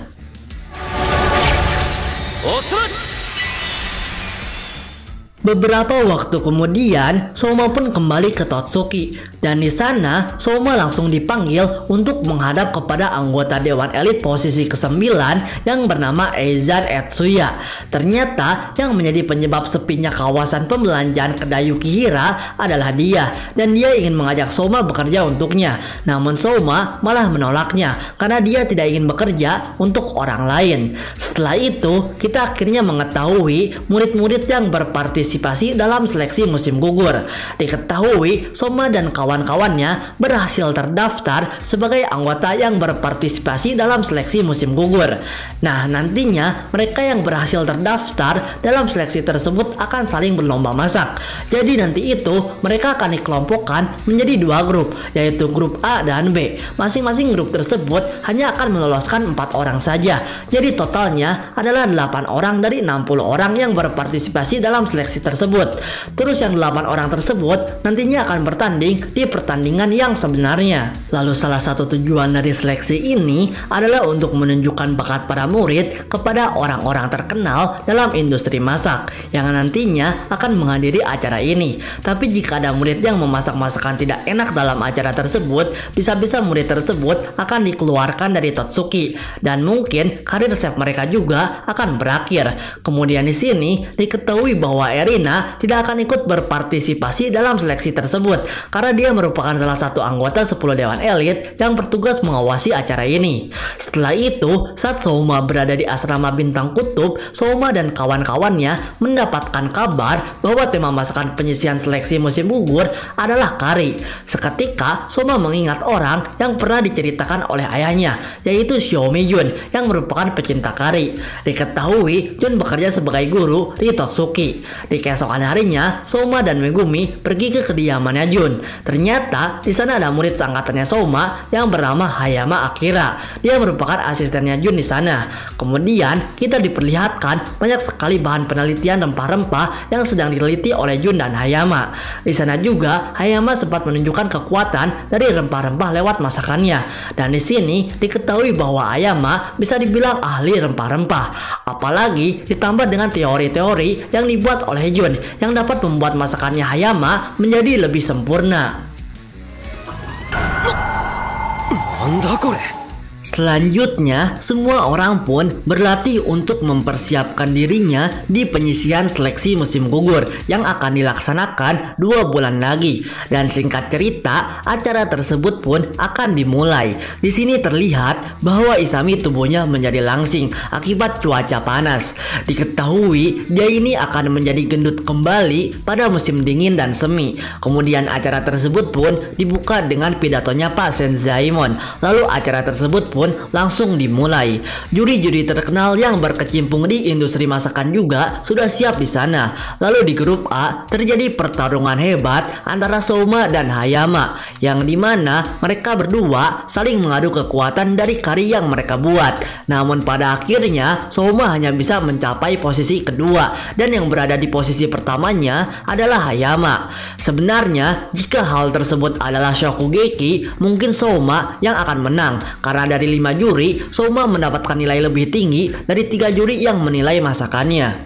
Beberapa waktu kemudian, Soma pun kembali ke Totsuki dan di sana Soma langsung dipanggil untuk menghadap kepada anggota Dewan Elit posisi kesembilan yang bernama Eizan Etsuya. Ternyata yang menjadi penyebab sepinya kawasan pembelanjaan kedai Yukihira adalah dia, dan dia ingin mengajak Soma bekerja untuknya. Namun Soma malah menolaknya karena dia tidak ingin bekerja untuk orang lain. Setelah itu, kita akhirnya mengetahui murid-murid yang berpartisipasi berpartisipasi dalam seleksi musim gugur. Diketahui Soma dan kawan-kawannya berhasil terdaftar sebagai anggota yang berpartisipasi dalam seleksi musim gugur. Nah, nantinya mereka yang berhasil terdaftar dalam seleksi tersebut akan saling berlomba masak. Jadi nanti itu mereka akan dikelompokkan menjadi dua grup, yaitu grup A dan B. Masing-masing grup tersebut hanya akan meloloskan empat orang saja. Jadi totalnya adalah delapan orang dari enam puluh orang yang berpartisipasi dalam seleksi tersebut. Terus yang delapan orang tersebut nantinya akan bertanding di pertandingan yang sebenarnya. Lalu salah satu tujuan dari seleksi ini adalah untuk menunjukkan bakat para murid kepada orang-orang terkenal dalam industri masak yang nantinya akan menghadiri acara ini. Tapi jika ada murid yang memasak masakan tidak enak dalam acara tersebut, bisa-bisa murid tersebut akan dikeluarkan dari Totsuki dan mungkin karir chef mereka juga akan berakhir. Kemudian di sini diketahui bahwa Erina tidak akan ikut berpartisipasi dalam seleksi tersebut karena dia merupakan salah satu anggota sepuluh dewan elit yang bertugas mengawasi acara ini. Setelah itu, saat Soma berada di asrama Bintang Kutub, Soma dan kawan-kawannya mendapatkan kabar bahwa tema masakan penyisian seleksi musim gugur adalah kari. Seketika Soma mengingat orang yang pernah diceritakan oleh ayahnya, yaitu Xiaomi Jun yang merupakan pecinta kari. Diketahui Jun bekerja sebagai guru di Totsuki. Di keesokan harinya, Soma dan Megumi pergi ke kediamannya Jun. Ternyata di sana ada murid seangkatannya Soma yang bernama Hayama Akira. Dia merupakan asistennya Jun di sana. Kemudian kita diperlihatkan banyak sekali bahan penelitian rempah-rempah yang sedang diteliti oleh Jun dan Hayama. Di sana juga Hayama sempat menunjukkan kekuatan dari rempah-rempah lewat masakannya. Dan di sini diketahui bahwa Hayama bisa dibilang ahli rempah-rempah. Apalagi ditambah dengan teori-teori yang dibuat oleh Jun yang dapat membuat masakannya Hayama menjadi lebih sempurna. Selanjutnya, semua orang pun berlatih untuk mempersiapkan dirinya di penyisian seleksi musim gugur yang akan dilaksanakan dua bulan lagi. Dan singkat cerita, acara tersebut pun akan dimulai. Di sini terlihat bahwa Isami tubuhnya menjadi langsing akibat cuaca panas. Diketahui dia ini akan menjadi gendut kembali pada musim dingin dan semi. Kemudian acara tersebut pun dibuka dengan pidatonya Pak Senzaemon. Lalu acara tersebut pun langsung dimulai. Juri-juri terkenal yang berkecimpung di industri masakan juga sudah siap di sana. Lalu di grup A terjadi pertarungan hebat antara Soma dan Hayama, yang dimana mereka berdua saling mengadu kekuatan dari kari yang mereka buat. Namun pada akhirnya Soma hanya bisa mencapai posisi kedua dan yang berada di posisi pertamanya adalah Hayama. Sebenarnya jika hal tersebut adalah Shokugeki, mungkin Soma yang akan menang karena dari lima juri, Soma mendapatkan nilai lebih tinggi dari tiga juri yang menilai masakannya.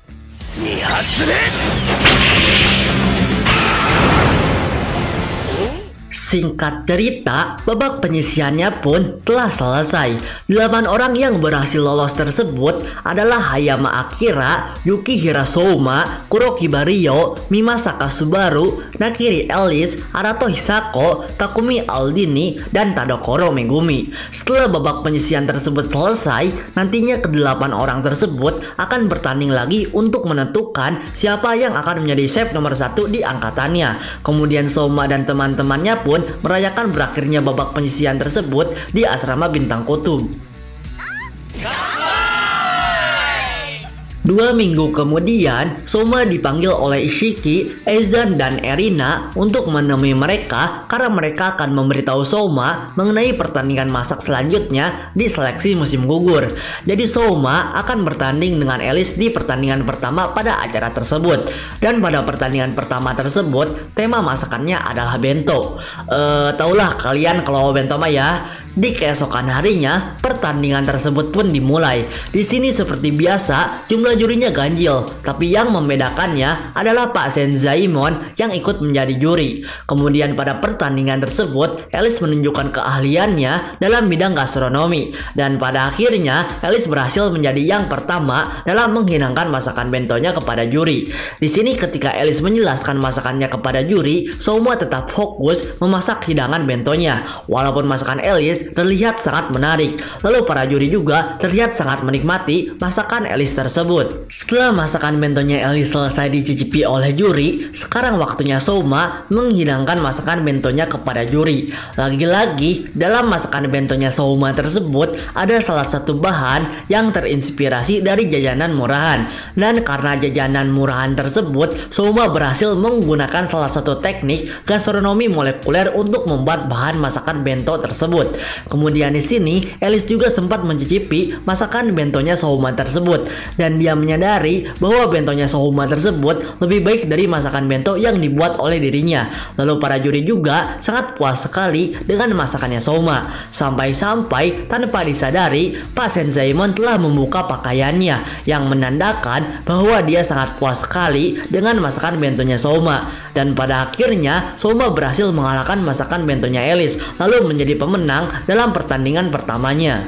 Singkat cerita, babak penyisiannya pun telah selesai. Delapan orang yang berhasil lolos tersebut adalah Hayama Akira, Yukihira Souma, Kurokiba Ryo, Mima Sakasubaru, Nakiri Ellis, Arato Hisako, Takumi Aldini, dan Tadokoro Megumi. Setelah babak penyisian tersebut selesai, nantinya kedelapan orang tersebut akan bertanding lagi untuk menentukan siapa yang akan menjadi chef nomor satu di angkatannya. Kemudian Souma dan teman-temannya pun merayakan berakhirnya babak penyisian tersebut di asrama Bintang Kutub. Dua minggu kemudian, Soma dipanggil oleh Ishiki, Eizan, dan Erina untuk menemui mereka karena mereka akan memberitahu Soma mengenai pertandingan masak selanjutnya di seleksi musim gugur. Jadi Soma akan bertanding dengan Ellis di pertandingan pertama pada acara tersebut. Dan pada pertandingan pertama tersebut, tema masakannya adalah bento. Eh, taulah kalian kalau bento mah ya. Di keesokan harinya, pertandingan tersebut pun dimulai. Di sini seperti biasa, jumlah jurinya ganjil, tapi yang membedakannya adalah Pak Senzaemon yang ikut menjadi juri. Kemudian pada pertandingan tersebut, Ellis menunjukkan keahliannya dalam bidang gastronomi, dan pada akhirnya Ellis berhasil menjadi yang pertama dalam menghidangkan masakan bentonya kepada juri. Di sini ketika Ellis menjelaskan masakannya kepada juri, semua tetap fokus memasak hidangan bentonya, walaupun masakan Ellis terlihat sangat menarik. Lalu Lalu para juri juga terlihat sangat menikmati masakan Alice tersebut. Setelah masakan bentonya Alice selesai dicicipi oleh juri, sekarang waktunya Souma menghidangkan masakan bentonya kepada juri. Lagi-lagi dalam masakan bentonya Souma tersebut ada salah satu bahan yang terinspirasi dari jajanan murahan, dan karena jajanan murahan tersebut, Souma berhasil menggunakan salah satu teknik gastronomi molekuler untuk membuat bahan masakan bento tersebut. Kemudian di sini Alice juga sempat mencicipi masakan bentonya Souma tersebut, dan dia menyadari bahwa bentonya Souma tersebut lebih baik dari masakan bento yang dibuat oleh dirinya. Lalu para juri juga sangat puas sekali dengan masakannya Souma, sampai-sampai tanpa disadari Pak Senzaemon telah membuka pakaiannya yang menandakan bahwa dia sangat puas sekali dengan masakan bentonya Souma. Dan pada akhirnya Souma berhasil mengalahkan masakan bentonya Alice, lalu menjadi pemenang dalam pertandingan pertamanya.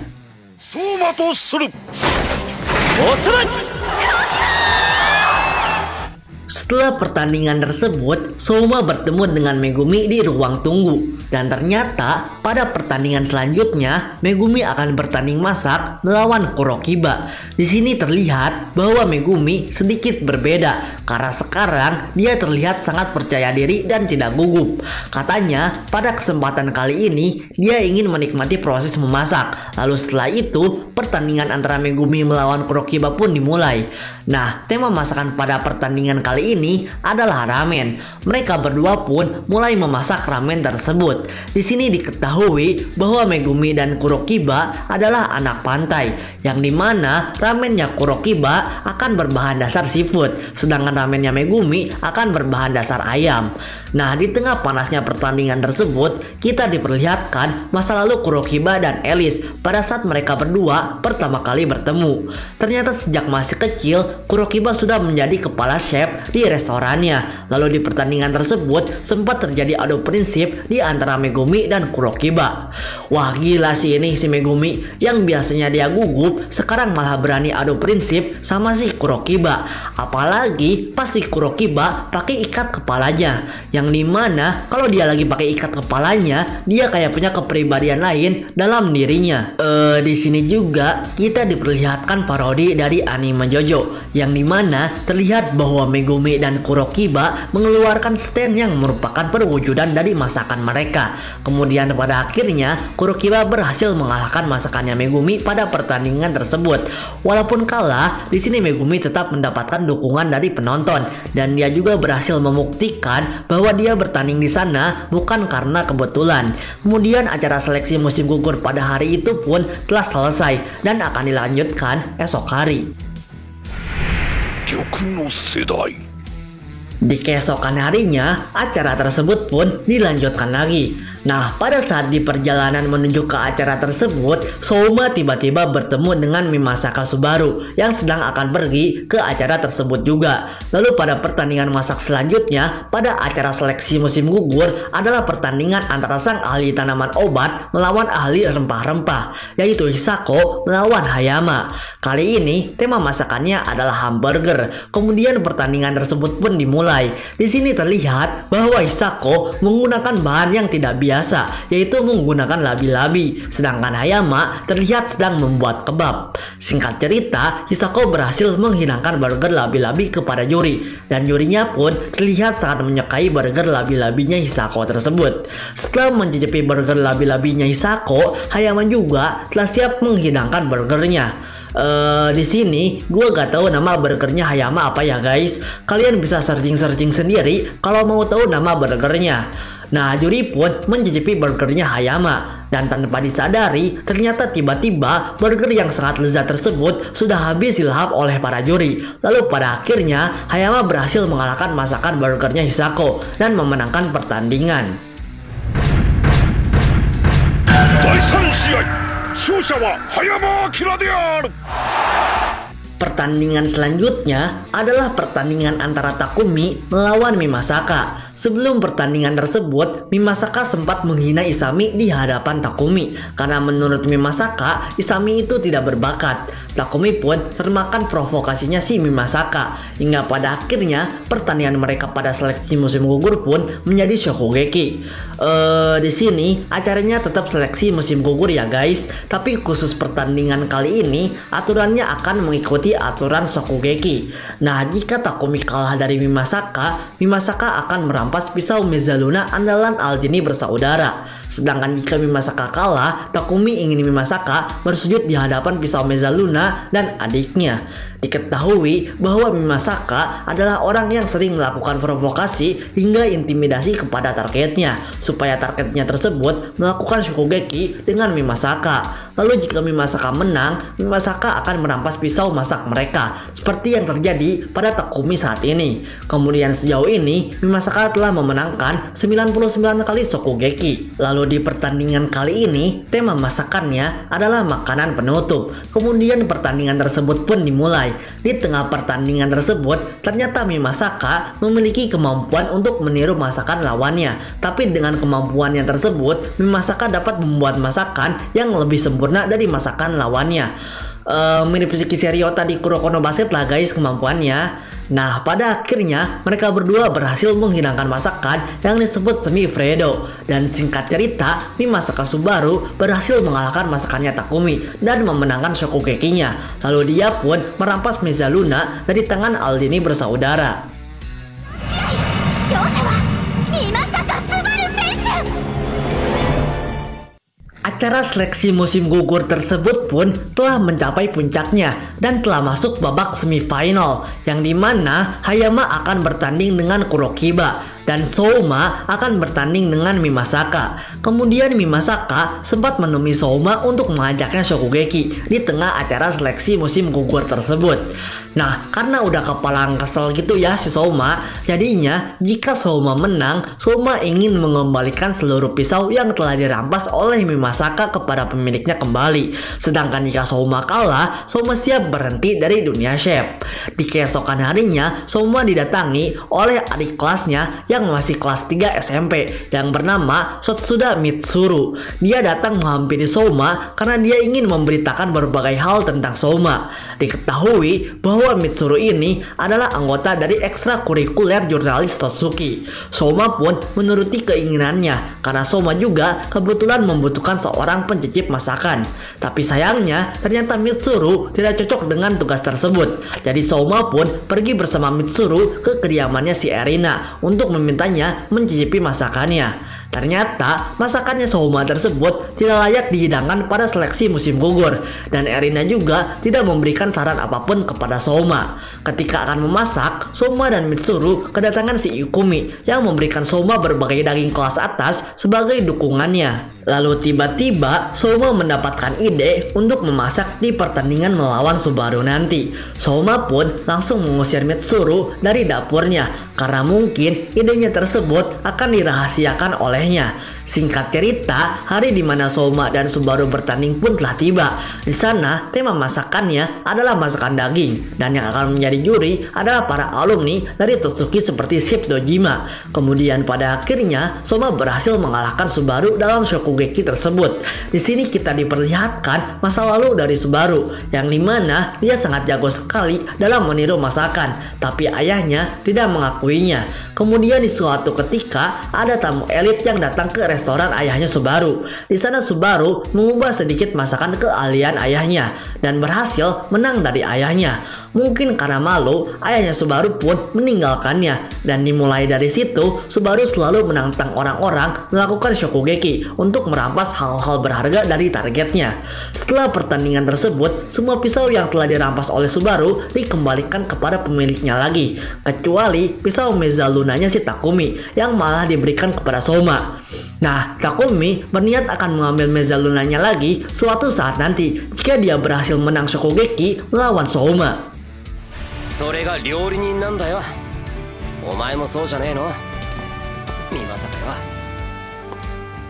Setelah pertandingan tersebut, Souma bertemu dengan Megumi di ruang tunggu, dan ternyata pada pertandingan selanjutnya Megumi akan bertanding masak melawan Kurokiba. Di sini terlihat bahwa Megumi sedikit berbeda karena sekarang dia terlihat sangat percaya diri dan tidak gugup. Katanya pada kesempatan kali ini dia ingin menikmati proses memasak. Lalu setelah itu pertandingan antara Megumi melawan Kurokiba pun dimulai. Nah, tema masakan pada pertandingan kali ini adalah ramen. Mereka berdua pun mulai memasak ramen tersebut. Di sini diketahui bahwa Megumi dan Kurokiba adalah anak pantai, yang dimana ramennya Kurokiba akan berbahan dasar seafood, sedangkan ramennya Megumi akan berbahan dasar ayam. Nah, di tengah panasnya pertandingan tersebut, kita diperlihatkan masa lalu Kurokiba dan Alice pada saat mereka berdua pertama kali bertemu. Ternyata sejak masih kecil, Kurokiba sudah menjadi kepala chef di restorannya. Lalu di pertandingan tersebut sempat terjadi adu prinsip di antara Megumi dan Kurokiba. Wah, gila sih ini si Megumi, yang biasanya dia gugup sekarang malah berani adu prinsip sama si Kurokiba. Apalagi pas si Kurokiba pakai ikat kepalanya, yang dimana kalau dia lagi pakai ikat kepalanya dia kayak punya kepribadian lain dalam dirinya. Eh di sini juga kita diperlihatkan parodi dari anime JoJo, yang dimana terlihat bahwa Megumi dan Kurokiba mengeluarkan stand yang merupakan perwujudan dari masakan mereka. Kemudian pada akhirnya Kurokiba berhasil mengalahkan masakannya Megumi pada pertandingan tersebut. Walaupun kalah, di sini Megumi tetap mendapatkan dukungan dari penonton, dan dia juga berhasil membuktikan bahwa dia bertanding di sana bukan karena kebetulan. Kemudian acara seleksi musim gugur pada hari itu pun telah selesai dan akan dilanjutkan esok hari. Di keesokan harinya, acara tersebut pun dilanjutkan lagi. Nah, pada saat di perjalanan menuju ke acara tersebut, Souma tiba-tiba bertemu dengan Mimasaka Subaru yang sedang akan pergi ke acara tersebut juga. Lalu pada pertandingan masak selanjutnya, pada acara seleksi musim gugur adalah pertandingan antara sang ahli tanaman obat melawan ahli rempah-rempah, yaitu Hisako melawan Hayama. Kali ini tema masakannya adalah hamburger. Kemudian pertandingan tersebut pun dimulai. Di sini terlihat bahwa Hisako menggunakan bahan yang tidak biasa, yaitu menggunakan labi-labi, sedangkan Hayama terlihat sedang membuat kebab. Singkat cerita, Hisako berhasil menghilangkan burger labi-labi kepada juri, dan jurinya pun terlihat sangat menyukai burger labi-labinya Hisako tersebut. Setelah mencicipi burger labi-labinya Hisako, Hayama juga telah siap menghidangkan burgernya. Uh, di sini gue gak tahu nama burgernya Hayama apa ya guys. Kalian bisa searching-searching sendiri kalau mau tahu nama burgernya. Nah, juri pun mencicipi burgernya Hayama, dan tanpa disadari ternyata tiba-tiba burger yang sangat lezat tersebut sudah habis dilahap oleh para juri. Lalu pada akhirnya Hayama berhasil mengalahkan masakan burgernya Hisako dan memenangkan pertandingan. Pertandingan selanjutnya adalah pertandingan antara Takumi melawan Mimasaka. Sebelum pertandingan tersebut, Mimasaka sempat menghina Isami di hadapan Takumi karena menurut Mimasaka, Isami itu tidak berbakat. Takumi pun termakan provokasinya si Mimasaka hingga pada akhirnya pertandingan mereka pada seleksi musim gugur pun menjadi Shokugeki. Eh di sini acaranya tetap seleksi musim gugur ya guys, tapi khusus pertandingan kali ini aturannya akan mengikuti aturan Shokugeki. Nah, jika Takumi kalah dari Mimasaka, Mimasaka akan merampas pisau Mezzaluna andalan Aldini bersaudara. Sedangkan jika Mimasaka kalah, Takumi ingin Mimasaka bersujud di hadapan pisau Mezzaluna dan adiknya. Diketahui bahwa Mimasaka adalah orang yang sering melakukan provokasi hingga intimidasi kepada targetnya, supaya targetnya tersebut melakukan Shokugeki dengan Mimasaka. Lalu jika Mimasaka menang, Mimasaka akan merampas pisau masak mereka, seperti yang terjadi pada Takumi saat ini. Kemudian sejauh ini, Mimasaka telah memenangkan sembilan puluh sembilan kali Shokugeki. Lalu di pertandingan kali ini, tema masakannya adalah makanan penutup. Kemudian pertandingan tersebut pun dimulai. Di tengah pertandingan tersebut, ternyata Mimasaka memiliki kemampuan untuk meniru masakan lawannya. Tapi dengan kemampuannya tersebut, Mimasaka dapat membuat masakan yang lebih sempurna dari masakan lawannya. Uh, mirip Shiki Seriota di Kuroko no Basket lah guys kemampuannya. Nah, pada akhirnya mereka berdua berhasil menghilangkan masakan yang disebut semi Fredo. Dan singkat cerita, Mimasaka Subaru berhasil mengalahkan masakannya Takumi dan memenangkan Shokugekinya. Lalu dia pun merampas Mezzaluna dari tangan Aldini bersaudara. Acara seleksi musim gugur tersebut pun telah mencapai puncaknya dan telah masuk babak semifinal, yang dimana Hayama akan bertanding dengan Kurokiba dan Souma akan bertanding dengan Mimasaka. Kemudian Mimasaka sempat menemui Souma untuk mengajaknya Shokugeki di tengah acara seleksi musim gugur tersebut. Nah, karena udah kepalang kesel gitu ya si Souma, jadinya jika Souma menang, Souma ingin mengembalikan seluruh pisau yang telah dirampas oleh Mimasaka kepada pemiliknya kembali. Sedangkan jika Souma kalah, Souma siap berhenti dari dunia chef. Di keesokan harinya, Souma didatangi oleh adik kelasnya yang masih kelas tiga S M P yang bernama Sotsuda Mitsuru. Dia datang menghampiri Souma karena dia ingin memberitakan berbagai hal tentang Souma. Diketahui bahwa Mitsuru ini adalah anggota dari ekstrakurikuler jurnalis Totsuki. Souma pun menuruti keinginannya karena Souma juga kebetulan membutuhkan seorang pencicip masakan. Tapi sayangnya ternyata Mitsuru tidak cocok dengan tugas tersebut. Jadi Souma pun pergi bersama Mitsuru ke kediamannya si Erina untuk memintanya mencicipi masakannya. Ternyata masakannya Souma tersebut tidak layak dihidangkan pada seleksi musim gugur, dan Erina juga tidak memberikan saran apapun kepada Souma. Ketika akan memasak, Souma dan Mitsuru kedatangan si Ikumi yang memberikan Souma berbagai daging kelas atas sebagai dukungannya. Lalu tiba-tiba Souma mendapatkan ide untuk memasak di pertandingan melawan Subaru nanti. Souma pun langsung mengusir Mitsuru dari dapurnya karena mungkin idenya tersebut akan dirahasiakan olehnya. Singkat cerita, hari di mana Souma dan Subaru bertanding pun telah tiba. Di sana tema masakannya adalah masakan daging, dan yang akan menjadi juri adalah para alumni dari Totsuki seperti Chef Dojima. Kemudian pada akhirnya Souma berhasil mengalahkan Subaru dalam Shokugeki tersebut. Di sini kita diperlihatkan masa lalu dari Subaru, yang dimana dia sangat jago sekali dalam meniru masakan, tapi ayahnya tidak mengakuinya. Kemudian di suatu ketika ada tamu elit yang datang ke restoran ayahnya Subaru. Di sana Subaru mengubah sedikit masakan keahlian ayahnya dan berhasil menang dari ayahnya. Mungkin karena malu, ayahnya Subaru pun meninggalkannya, dan dimulai dari situ Subaru selalu menantang orang-orang melakukan Shokugeki untuk merampas hal-hal berharga dari targetnya. Setelah pertandingan tersebut, semua pisau yang telah dirampas oleh Subaru dikembalikan kepada pemiliknya lagi, kecuali pisau Mezzalunanya si Takumi yang malah diberikan kepada Souma. Nah, Takumi berniat akan mengambil Mezzalunanya lagi suatu saat nanti jika dia berhasil menang Shokugeki melawan Souma. それが料理人なんだよ。お前もそうじゃねえの？ミマサカよ。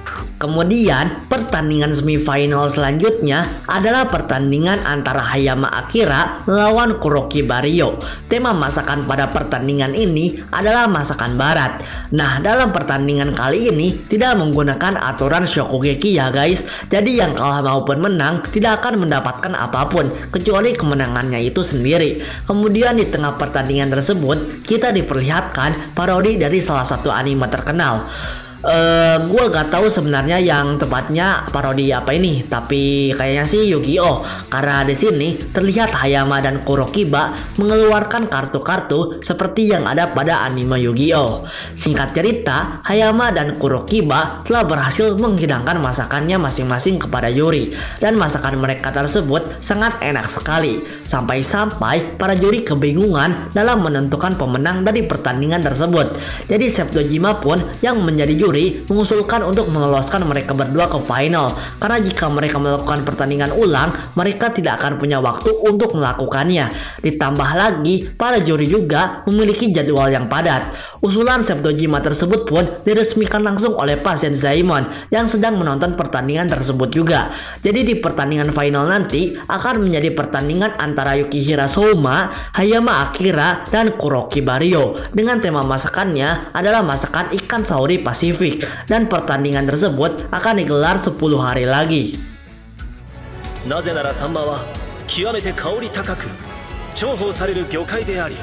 Kemudian pertandingan semifinal selanjutnya adalah pertandingan antara Hayama Akira melawan Kurokiba Ryo. Tema masakan pada pertandingan ini adalah masakan barat. Nah, dalam pertandingan kali ini tidak menggunakan aturan Shokugeki ya guys. Jadi yang kalah maupun menang tidak akan mendapatkan apapun kecuali kemenangannya itu sendiri. Kemudian di tengah pertandingan tersebut kita diperlihatkan parodi dari salah satu anime terkenal. Uh, gue gak tahu sebenarnya yang tepatnya parodi apa ini, tapi kayaknya sih Yu-Gi-Oh, karena di sini terlihat Hayama dan Kurokiba mengeluarkan kartu-kartu seperti yang ada pada anime Yu-Gi-Oh. Singkat cerita, Hayama dan Kurokiba telah berhasil menghidangkan masakannya masing-masing kepada juri, dan masakan mereka tersebut sangat enak sekali, sampai-sampai para juri kebingungan dalam menentukan pemenang dari pertandingan tersebut. Jadi Chef Dojima pun yang menjadi juri mengusulkan untuk meloloskan mereka berdua ke final, karena jika mereka melakukan pertandingan ulang mereka tidak akan punya waktu untuk melakukannya. Ditambah lagi para juri juga memiliki jadwal yang padat. Usulan Chef Dojima tersebut pun diresmikan langsung oleh Pak Senzaemon yang sedang menonton pertandingan tersebut juga. Jadi di pertandingan final nanti akan menjadi pertandingan antara Yukihira Souma, Hayama Akira, dan Kurokiba Ryo dengan tema masakannya adalah masakan ikan sauri Pasifik. Dan pertandingan tersebut akan digelar sepuluh hari lagi. なぜならサンマは極めて香り高く重宝される魚介であり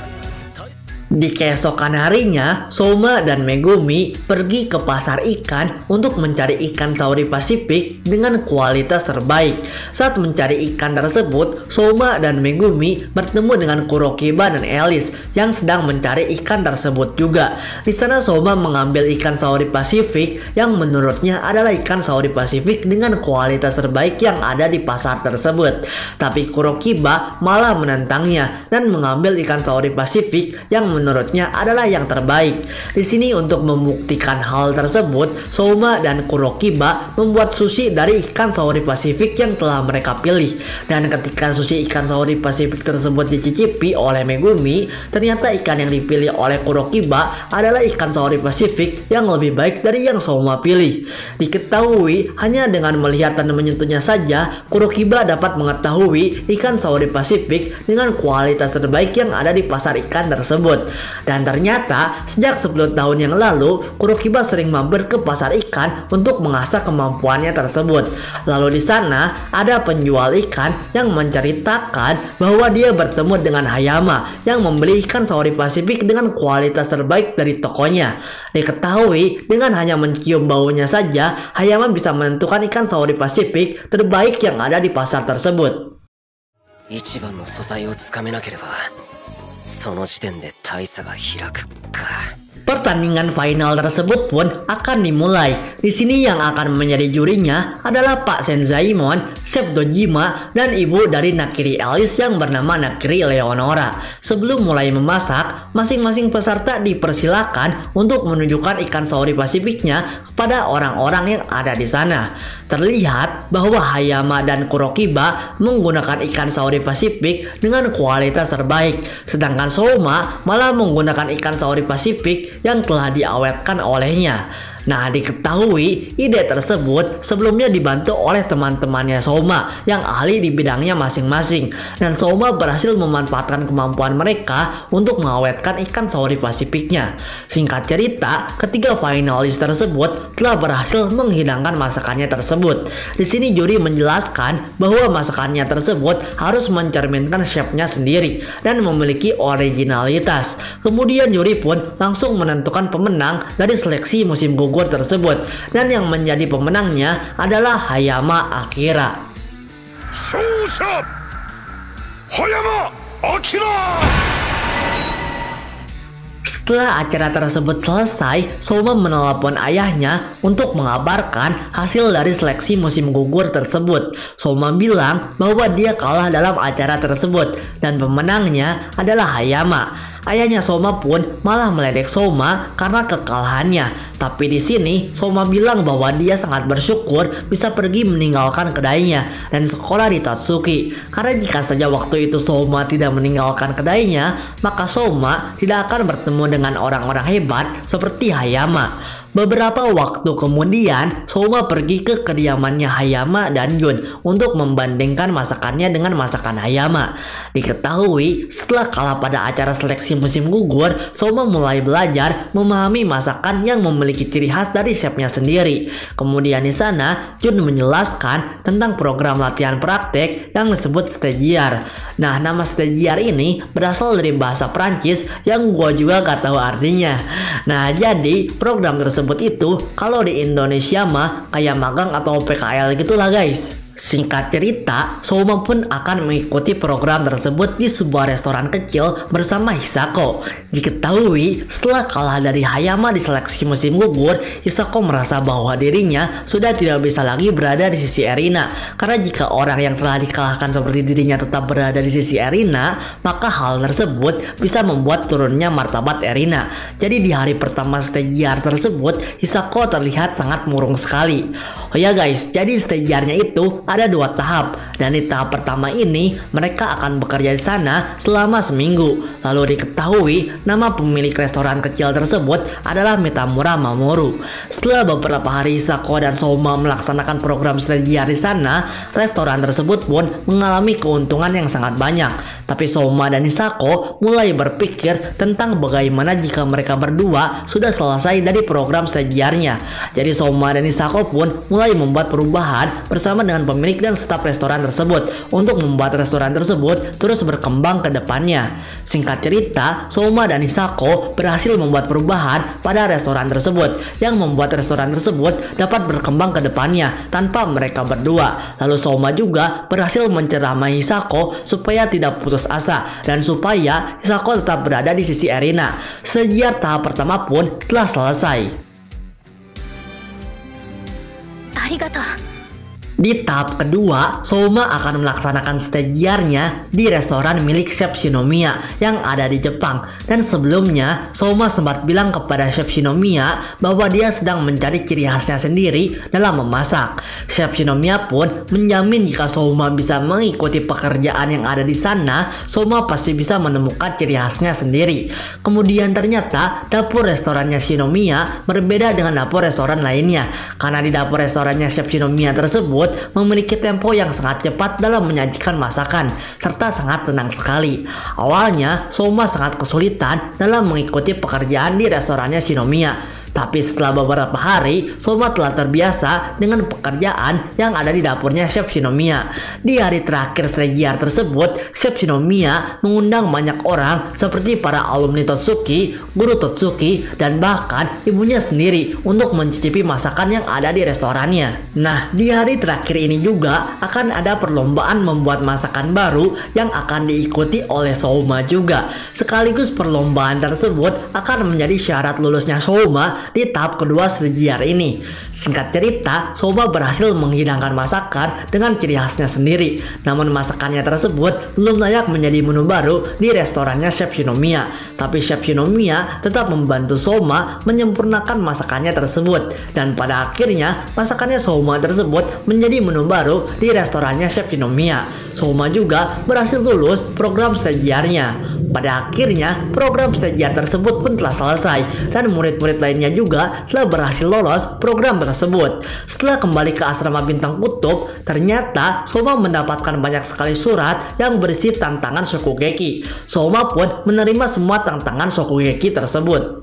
Di keesokan harinya, Souma dan Megumi pergi ke pasar ikan untuk mencari ikan sauri Pasifik dengan kualitas terbaik. Saat mencari ikan tersebut, Souma dan Megumi bertemu dengan Kurokiba dan Alice yang sedang mencari ikan tersebut juga. Di sana Souma mengambil ikan sauri Pasifik yang menurutnya adalah ikan sauri Pasifik dengan kualitas terbaik yang ada di pasar tersebut. Tapi Kurokiba malah menentangnya dan mengambil ikan sauri Pasifik yang menurutnya adalah yang terbaik. Di sini untuk membuktikan hal tersebut, Souma dan Kurokiba membuat sushi dari ikan sauri Pasifik yang telah mereka pilih. Dan ketika sushi ikan sauri Pasifik tersebut dicicipi oleh Megumi, ternyata ikan yang dipilih oleh Kurokiba adalah ikan sauri Pasifik yang lebih baik dari yang Souma pilih. Diketahui hanya dengan melihat dan menyentuhnya saja, Kurokiba dapat mengetahui ikan sauri Pasifik dengan kualitas terbaik yang ada di pasar ikan tersebut. Dan ternyata sejak sepuluh tahun yang lalu Kurokiba sering mampir ke pasar ikan untuk mengasah kemampuannya tersebut. Lalu di sana ada penjual ikan yang menceritakan bahwa dia bertemu dengan Hayama yang membeli ikan sauri Pasifik dengan kualitas terbaik dari tokonya. Diketahui dengan hanya mencium baunya saja Hayama bisa menentukan ikan sauri Pasifik terbaik yang ada di pasar tersebut. 一番の素材をつかめなければその時点で大差が開くか。 Pertandingan final tersebut pun akan dimulai. Di sini yang akan menjadi jurinya adalah Pak Senzaemon, Chef Dojima, dan ibu dari Nakiri Alice yang bernama Nakiri Leonora. Sebelum mulai memasak, masing-masing peserta dipersilakan untuk menunjukkan ikan sauri Pasifiknya kepada orang-orang yang ada di sana. Terlihat bahwa Hayama dan Kurokiba menggunakan ikan sauri Pasifik dengan kualitas terbaik, sedangkan Souma malah menggunakan ikan sauri Pasifik yang telah diawetkan olehnya. Nah, diketahui ide tersebut sebelumnya dibantu oleh teman-temannya Souma yang ahli di bidangnya masing-masing, dan Souma berhasil memanfaatkan kemampuan mereka untuk mengawetkan ikan sauri Pasifiknya. Singkat cerita, ketiga finalis tersebut telah berhasil menghidangkan masakannya tersebut. Di sini juri menjelaskan bahwa masakannya tersebut harus mencerminkan chefnya sendiri dan memiliki originalitas. Kemudian juri pun langsung menentukan pemenang dari seleksi musim gugur tersebut, dan yang menjadi pemenangnya adalah Hayama Akira. Shouja! Hayama Akira! Setelah acara tersebut selesai, Souma menelepon ayahnya untuk mengabarkan hasil dari seleksi musim gugur tersebut. Souma bilang bahwa dia kalah dalam acara tersebut dan pemenangnya adalah Hayama. Ayahnya Souma pun malah meledek Souma karena kekalahannya. Tapi di sini Souma bilang bahwa dia sangat bersyukur bisa pergi meninggalkan kedainya dan sekolah di Tatsuki. Karena jika saja waktu itu Souma tidak meninggalkan kedainya, maka Souma tidak akan bertemu dengan orang-orang hebat seperti Hayama. Beberapa waktu kemudian, Soma pergi ke kediamannya Hayama dan Jun untuk membandingkan masakannya dengan masakan Hayama. Diketahui, setelah kalah pada acara seleksi musim gugur, Soma mulai belajar memahami masakan yang memiliki ciri khas dari chefnya sendiri. Kemudian di sana, Jun menjelaskan tentang program latihan praktek yang disebut stagiaire. Nah, nama stagiaire ini berasal dari bahasa Prancis yang gua juga gak tahu artinya. Nah, jadi program tersebut itu kalau di Indonesia mah kayak magang atau P K L gitulah guys. Singkat cerita, Soma pun akan mengikuti program tersebut di sebuah restoran kecil bersama Hisako. Diketahui, setelah kalah dari Hayama di seleksi musim gugur, Hisako merasa bahwa dirinya sudah tidak bisa lagi berada di sisi Erina. Karena jika orang yang telah dikalahkan seperti dirinya tetap berada di sisi Erina, maka hal tersebut bisa membuat turunnya martabat Erina. Jadi di hari pertama stagiaire tersebut, Hisako terlihat sangat murung sekali. Oh ya guys, jadi stagiaire-nya itu ada dua tahap, dan di tahap pertama ini mereka akan bekerja di sana selama seminggu. Lalu diketahui nama pemilik restoran kecil tersebut adalah Mitamura Mamoru. Setelah beberapa hari Hisako dan Soma melaksanakan program stagiaire di sana, restoran tersebut pun mengalami keuntungan yang sangat banyak. Tapi Soma dan Hisako mulai berpikir tentang bagaimana jika mereka berdua sudah selesai dari program stagiaire-nya. Jadi Soma dan Hisako pun mulai membuat perubahan bersama dengan pemilik dan staf restoran tersebut untuk membuat restoran tersebut terus berkembang ke depannya. Singkat cerita, Soma dan Hisako berhasil membuat perubahan pada restoran tersebut yang membuat restoran tersebut dapat berkembang ke depannya tanpa mereka berdua. Lalu Soma juga berhasil menceramai Hisako supaya tidak putus asa dan supaya Hisako tetap berada di sisi Erina. Stagiaire tahap pertama pun telah selesai. Arigatou. Di tahap kedua, Soma akan melaksanakan stagiaire-nya di restoran milik Chef Shinomiya yang ada di Jepang. Dan sebelumnya, Soma sempat bilang kepada Chef Shinomiya bahwa dia sedang mencari ciri khasnya sendiri dalam memasak. Chef Shinomiya pun menjamin jika Soma bisa mengikuti pekerjaan yang ada di sana, Soma pasti bisa menemukan ciri khasnya sendiri. Kemudian ternyata dapur restorannya Shinomiya berbeda dengan dapur restoran lainnya. Karena di dapur restorannya Chef Shinomiya tersebut memiliki tempo yang sangat cepat dalam menyajikan masakan serta sangat tenang sekali. Awalnya Soma sangat kesulitan dalam mengikuti pekerjaan di restorannya Shinomiya. Tapi setelah beberapa hari, Soma telah terbiasa dengan pekerjaan yang ada di dapurnya Chef Shinomiya. Di hari terakhir stagiaire tersebut, Chef Shinomiya mengundang banyak orang seperti para alumni Totsuki, guru Totsuki, dan bahkan ibunya sendiri untuk mencicipi masakan yang ada di restorannya. Nah, di hari terakhir ini juga akan ada perlombaan membuat masakan baru yang akan diikuti oleh Soma juga. Sekaligus perlombaan tersebut akan menjadi syarat lulusnya Soma di tahap kedua stagiaire ini. Singkat cerita, Soma berhasil menghidangkan masakan dengan ciri khasnya sendiri. Namun masakannya tersebut belum layak menjadi menu baru di restorannya Chef Shinomiya. Tapi Chef Shinomiya tetap membantu Soma menyempurnakan masakannya tersebut. Dan pada akhirnya, masakannya Soma tersebut menjadi menu baru di restorannya Chef Shinomiya. Soma juga berhasil lulus program stagiaire-nya. Pada akhirnya, program stagiaire tersebut pun telah selesai dan murid-murid lainnya juga telah berhasil lolos program tersebut. Setelah kembali ke asrama Bintang Kutub, ternyata Soma mendapatkan banyak sekali surat yang berisi tantangan Shokugeki. Soma pun menerima semua tantangan Shokugeki tersebut.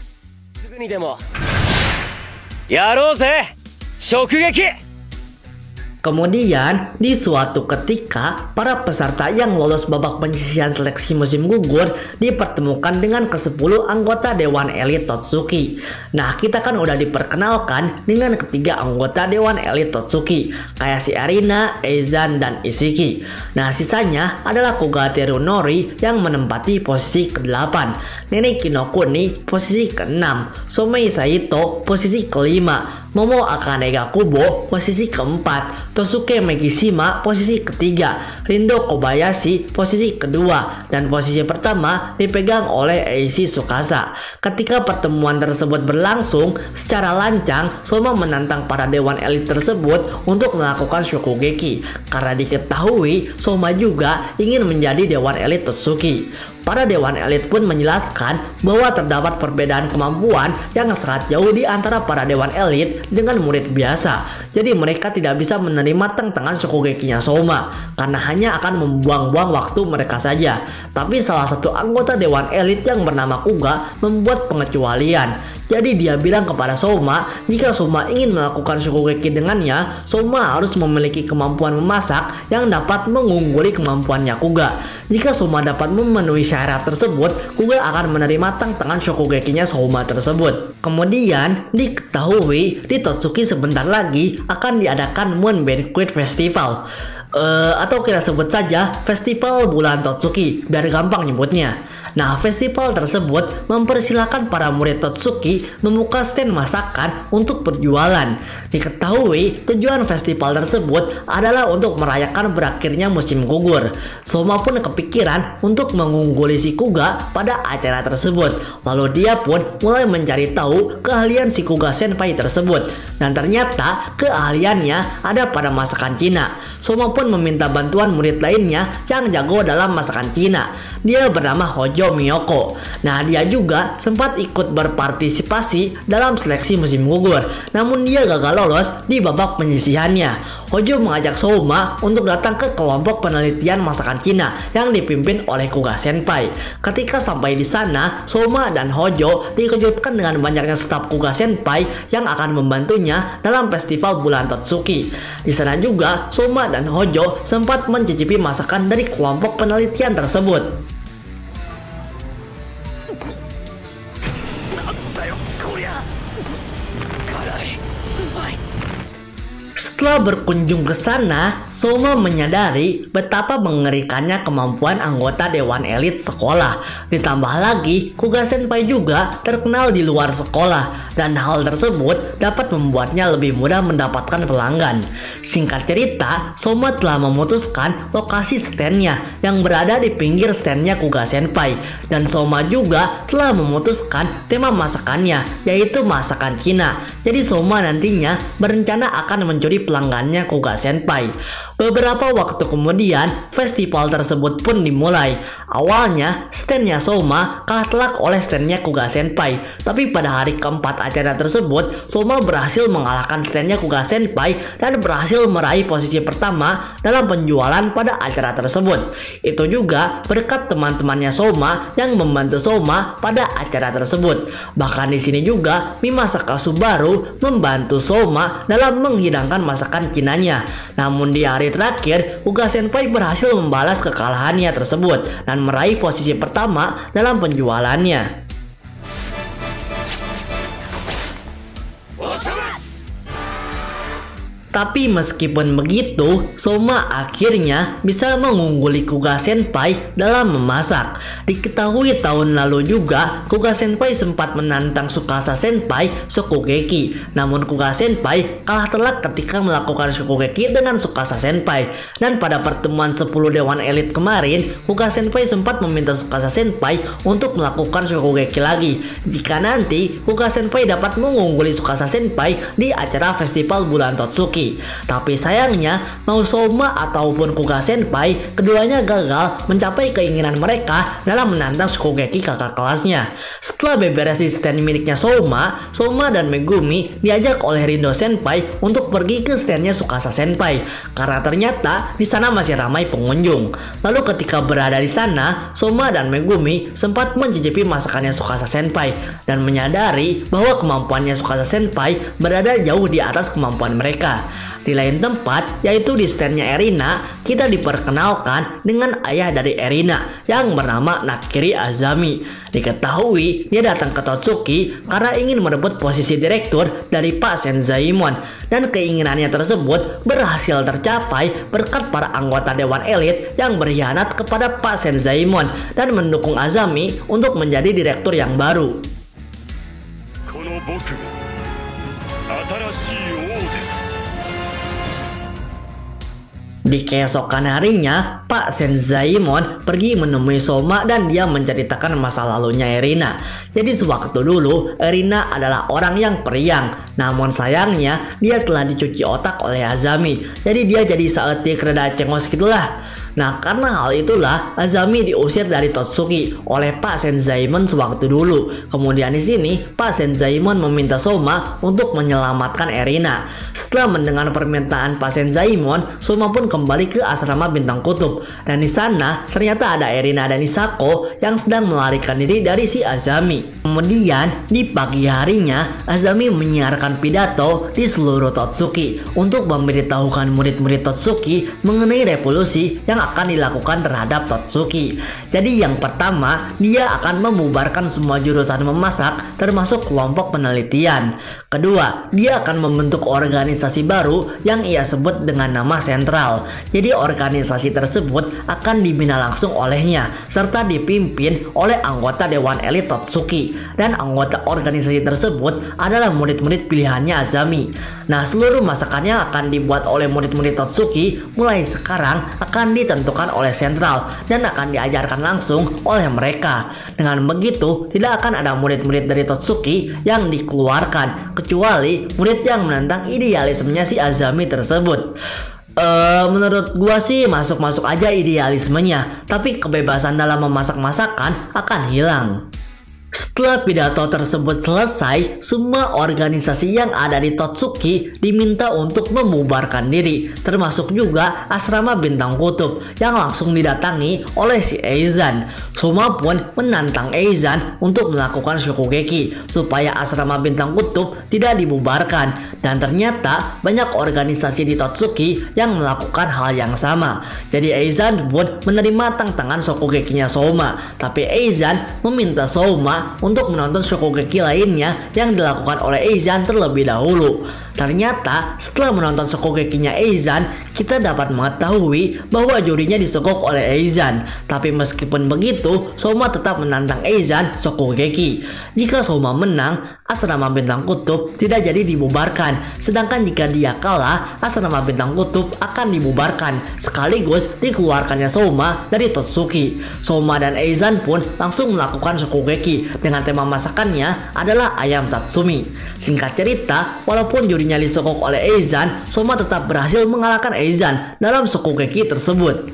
Kemudian, di suatu ketika, para peserta yang lolos babak penyisihan seleksi musim gugur dipertemukan dengan kesepuluh anggota Dewan Elit Totsuki. Nah, kita kan udah diperkenalkan dengan ketiga anggota Dewan Elit Totsuki, kayak si Erina, Eizan, dan Isiki. Nah, sisanya adalah Koga Terunori yang menempati posisi kedelapan, Nenek Kinokuni posisi keenam, Somei Saito posisi kelima, Momo Akane Gakubo posisi keempat, Tosuke Megishima posisi ketiga, Rindo Kobayashi posisi kedua, dan posisi pertama dipegang oleh Eishi Tsukasa. Ketika pertemuan tersebut berlangsung secara lancang, Soma menantang para dewan elit tersebut untuk melakukan Shokugeki karena diketahui Soma juga ingin menjadi dewan elit Totsuki. Para dewan elit pun menjelaskan bahwa terdapat perbedaan kemampuan yang sangat jauh di antara para dewan elit dengan murid biasa. Jadi mereka tidak bisa menerima tantangan Shokugeki-nya Soma karena hanya akan membuang-buang waktu mereka saja. Tapi salah satu anggota dewan elit yang bernama Kuga membuat pengecualian. Jadi dia bilang kepada Soma, jika Soma ingin melakukan Shokugeki dengannya, Soma harus memiliki kemampuan memasak yang dapat mengungguli kemampuannya Kuga. Jika Soma dapat memenuhi syarat tersebut, Kuga akan menerima tantangan Shokugeki-nya Soma tersebut. Kemudian diketahui di Totsuki sebentar lagi akan diadakan Moon Banquet Festival. Uh, atau kita sebut saja Festival Bulan Totsuki biar gampang nyebutnya. Nah, festival tersebut mempersilahkan para murid Totsuki membuka stand masakan untuk berjualan. Diketahui tujuan festival tersebut adalah untuk merayakan berakhirnya musim gugur. Soma pun kepikiran untuk mengungguli si Kuga pada acara tersebut. Lalu dia pun mulai mencari tahu keahlian si Kuga Senpai tersebut. Dan ternyata keahliannya ada pada masakan Cina. Soma pun meminta bantuan murid lainnya yang jago dalam masakan Cina. Dia bernama Hojo Miyoko. Nah, dia juga sempat ikut berpartisipasi dalam seleksi musim gugur, namun dia gagal lolos di babak penyisihannya. Hojo mengajak Soma untuk datang ke kelompok penelitian masakan Cina yang dipimpin oleh Kuga Senpai. Ketika sampai di sana, Soma dan Hojo dikejutkan dengan banyaknya staf Kuga Senpai yang akan membantunya dalam festival bulan Totsuki. Di sana juga Soma dan Hojo sempat mencicipi masakan dari kelompok penelitian tersebut. Setelah berkunjung ke sana, Soma menyadari betapa mengerikannya kemampuan anggota dewan elit sekolah. Ditambah lagi, Kuga Senpai juga terkenal di luar sekolah, dan hal tersebut dapat membuatnya lebih mudah mendapatkan pelanggan. Singkat cerita, Soma telah memutuskan lokasi standnya yang berada di pinggir standnya Kuga Senpai, dan Soma juga telah memutuskan tema masakannya, yaitu masakan Cina. Jadi Soma nantinya berencana akan mencuri pelanggannya Kuga Senpai. Beberapa waktu kemudian, festival tersebut pun dimulai. Awalnya, standnya Soma kalah telak oleh standnya Kuga Senpai. Tapi pada hari keempat acara tersebut, Soma berhasil mengalahkan standnya Kuga Senpai dan berhasil meraih posisi pertama dalam penjualan pada acara tersebut. Itu juga berkat teman-temannya Soma yang membantu Soma pada acara tersebut. Bahkan di sini juga Mimasa Kasubaru membantu Soma dalam menghidangkan masakan Cinanya. Namun di hari terakhir, Kuga Senpai berhasil membalas kekalahannya tersebut dan meraih posisi pertama dalam penjualannya. Tapi meskipun begitu, Soma akhirnya bisa mengungguli Kuga Senpai dalam memasak. Diketahui tahun lalu juga, Kuga Senpai sempat menantang Tsukasa Senpai Shokugeki. Namun Kuga Senpai kalah telak ketika melakukan Shokugeki dengan Tsukasa Senpai. Dan pada pertemuan sepuluh dewan elit kemarin, Kuga Senpai sempat meminta Tsukasa Senpai untuk melakukan Shokugeki lagi jika nanti Kuga Senpai dapat mengungguli Tsukasa Senpai di acara festival bulan Totsuki. Tapi sayangnya, mau Soma ataupun Kuga Senpai, keduanya gagal mencapai keinginan mereka dalam menantang Shokugeki kakak kelasnya. Setelah beberes di stand miliknya Soma, Soma dan Megumi diajak oleh Rindo Senpai untuk pergi ke standnya Tsukasa Senpai karena ternyata di sana masih ramai pengunjung. Lalu ketika berada di sana, Soma dan Megumi sempat mencicipi masakannya Tsukasa Senpai dan menyadari bahwa kemampuannya Tsukasa Senpai berada jauh di atas kemampuan mereka. Di lain tempat, yaitu di standnya Erina, kita diperkenalkan dengan ayah dari Erina yang bernama Nakiri Azami. Diketahui dia datang ke Totsuki karena ingin merebut posisi direktur dari Pak Senzaemon, dan keinginannya tersebut berhasil tercapai berkat para anggota dewan elit yang berkhianat kepada Pak Senzaemon dan mendukung Azami untuk menjadi direktur yang baru. Di keesokan harinya, Pak Senzaemon pergi menemui Soma dan dia menceritakan masa lalunya Erina. Jadi sewaktu dulu, Erina adalah orang yang periang Namun sayangnya dia telah dicuci otak oleh Azami, jadi dia jadi seetik rada cengos gitulah. Nah, karena hal itulah Azami diusir dari Totsuki oleh Pak Senzaemon sewaktu dulu. Kemudian di sini Pak Senzaemon meminta Soma untuk menyelamatkan Erina. Setelah mendengar permintaan Pak Senzaemon, Soma pun kembali ke asrama Bintang Kutub. Dan di sana ternyata ada Erina dan Isako yang sedang melarikan diri dari si Azami. Kemudian di pagi harinya Azami menyiarkan pidato di seluruh Totsuki untuk memberitahukan murid-murid Totsuki mengenai revolusi yang akan dilakukan terhadap Totsuki. Jadi yang pertama, dia akan membubarkan semua jurusan memasak termasuk kelompok penelitian. Kedua, dia akan membentuk organisasi baru yang ia sebut dengan nama Sentral. Jadi organisasi tersebut akan dibina langsung olehnya serta dipimpin oleh anggota Dewan Elit Totsuki, dan anggota organisasi tersebut adalah murid-murid pilihannya Azami. Nah, seluruh masakannya akan dibuat oleh murid-murid Totsuki mulai sekarang akan ditentukan oleh Sentral dan akan diajarkan langsung oleh mereka. Dengan begitu, tidak akan ada murid-murid dari Totsuki yang dikeluarkan kecuali murid yang menentang idealismenya si Azami tersebut. Uh, menurut gua sih masuk-masuk aja idealismenya, tapi kebebasan dalam memasak masakan akan hilang. Setelah pidato tersebut selesai, semua organisasi yang ada di Totsuki diminta untuk membubarkan diri, termasuk juga asrama Bintang Kutub yang langsung didatangi oleh si Eizan. Soma pun menantang Eizan untuk melakukan Shokugeki supaya asrama Bintang Kutub tidak dibubarkan, dan ternyata banyak organisasi di Totsuki yang melakukan hal yang sama. Jadi Eizan pun menerima tantangan Shokugekinya Soma, tapi Eizan meminta Soma untuk menonton Shokugeki lainnya yang dilakukan oleh Eizan terlebih dahulu. Ternyata setelah menonton Shokugekinya Eizan, kita dapat mengetahui bahwa jurinya disogok oleh Eizan. Tapi meskipun begitu, Soma tetap menantang Eizan Shokugeki. Jika Soma menang, asrama Bintang Kutub tidak jadi dibubarkan. Sedangkan jika dia kalah, asrama Bintang Kutub akan dibubarkan, sekaligus dikeluarkannya Soma dari Totsuki. Soma dan Eizan pun langsung melakukan Shokugeki dengan tema masakannya adalah ayam satsumi. Singkat cerita, walaupun jurinya disogok oleh Eizan, Soma tetap berhasil mengalahkan Eizan dalam Shokugeki tersebut.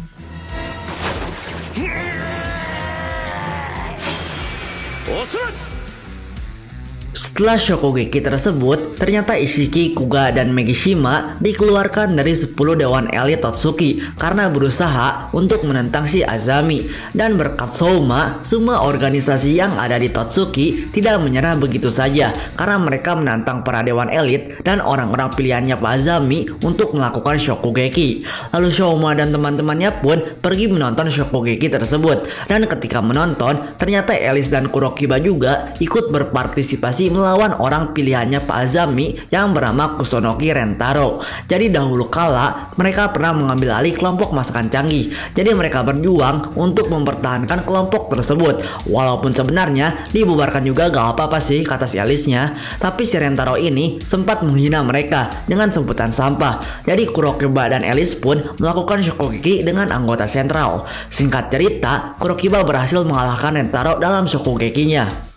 Setelah Shokugeki tersebut, ternyata Ishiki, Kuga, dan Megishima dikeluarkan dari sepuluh dewan elit Totsuki karena berusaha untuk menentang si Azami. Dan berkat Soma, semua organisasi yang ada di Totsuki tidak menyerah begitu saja karena mereka menantang para dewan elit dan orang-orang pilihannya Pak Azami untuk melakukan Shokugeki. Lalu Soma dan teman-temannya pun pergi menonton Shokugeki tersebut. Dan ketika menonton, ternyata Alice dan Kurokiba juga ikut berpartisipasi melawan orang pilihannya Pak Azami yang bernama Kusunoki Rentaro. Jadi dahulu kala mereka pernah mengambil alih kelompok masakan canggih. Jadi mereka berjuang untuk mempertahankan kelompok tersebut. Walaupun sebenarnya dibubarkan juga gak apa-apa sih kata si Alice-nya, tapi si Rentaro ini sempat menghina mereka dengan sebutan sampah. Jadi Kurokiba dan Alice pun melakukan Shokugeki dengan anggota sentral. Singkat cerita, Kurokiba berhasil mengalahkan Rentaro dalam Shokugekinya.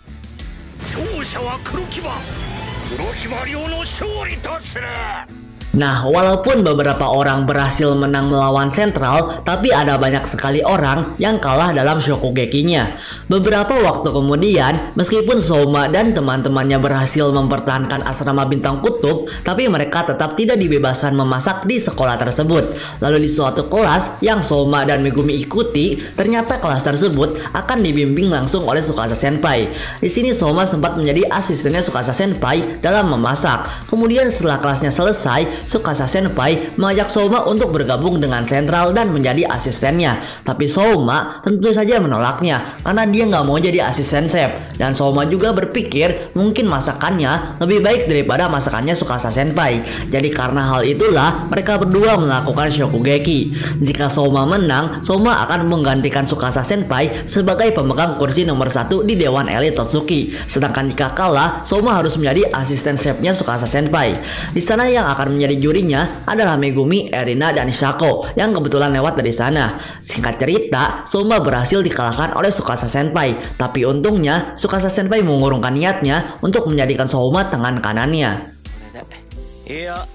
Nah, walaupun beberapa orang berhasil menang melawan Sentral, tapi ada banyak sekali orang yang kalah dalam Shokugekinya. Beberapa waktu kemudian, meskipun Soma dan teman-temannya berhasil mempertahankan asrama Bintang Kutub, tapi mereka tetap tidak dibebaskan memasak di sekolah tersebut. Lalu di suatu kelas yang Soma dan Megumi ikuti, ternyata kelas tersebut akan dibimbing langsung oleh Tsukasa Senpai. Di sini Soma sempat menjadi asistennya Tsukasa Senpai dalam memasak. Kemudian setelah kelasnya selesai, Tsukasa Senpai mengajak Soma untuk bergabung dengan Sentral dan menjadi asistennya. Tapi Soma tentu saja menolaknya karena dia nggak mau jadi asisten chef. Dan Soma juga berpikir mungkin masakannya lebih baik daripada masakannya Tsukasa Senpai. Jadi karena hal itulah mereka berdua melakukan Shokugeki. Jika Soma menang, Soma akan menggantikan Tsukasa Senpai sebagai pemegang kursi nomor satu di Dewan Elit Totsuki. Sedangkan jika kalah, Soma harus menjadi asisten chefnya Tsukasa Senpai. Di sana yang akan menjadi dari jurinya adalah Megumi, Erina, dan Shako yang kebetulan lewat dari sana. Singkat cerita, Soma berhasil dikalahkan oleh Tsukasa Senpai, tapi untungnya Tsukasa Senpai mengurungkan niatnya untuk menjadikan Soma tangan kanannya. Iya.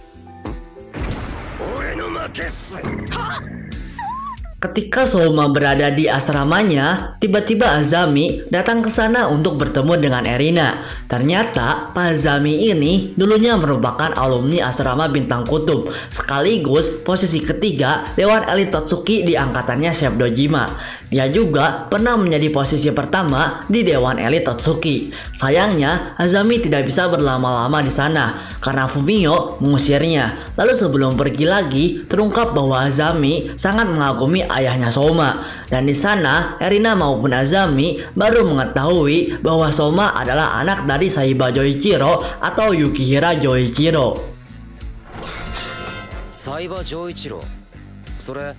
Ketika Soma berada di asramanya, tiba-tiba Azami datang ke sana untuk bertemu dengan Erina. Ternyata Pak Azami ini dulunya merupakan alumni asrama Bintang Kutub, sekaligus posisi ketiga Dewan Elit Totsuki di angkatannya Chef Dojima. Dia juga pernah menjadi posisi pertama di Dewan Elit Totsuki. Sayangnya, Azami tidak bisa berlama-lama di sana karena Fumio mengusirnya. Lalu sebelum pergi lagi, terungkap bahwa Azami sangat mengagumi ayahnya Soma. Dan di sana, Erina maupun Azami baru mengetahui bahwa Soma adalah anak dari Saiba Joichiro atau Yukihira Joichiro. Saiba Joichiro. Sore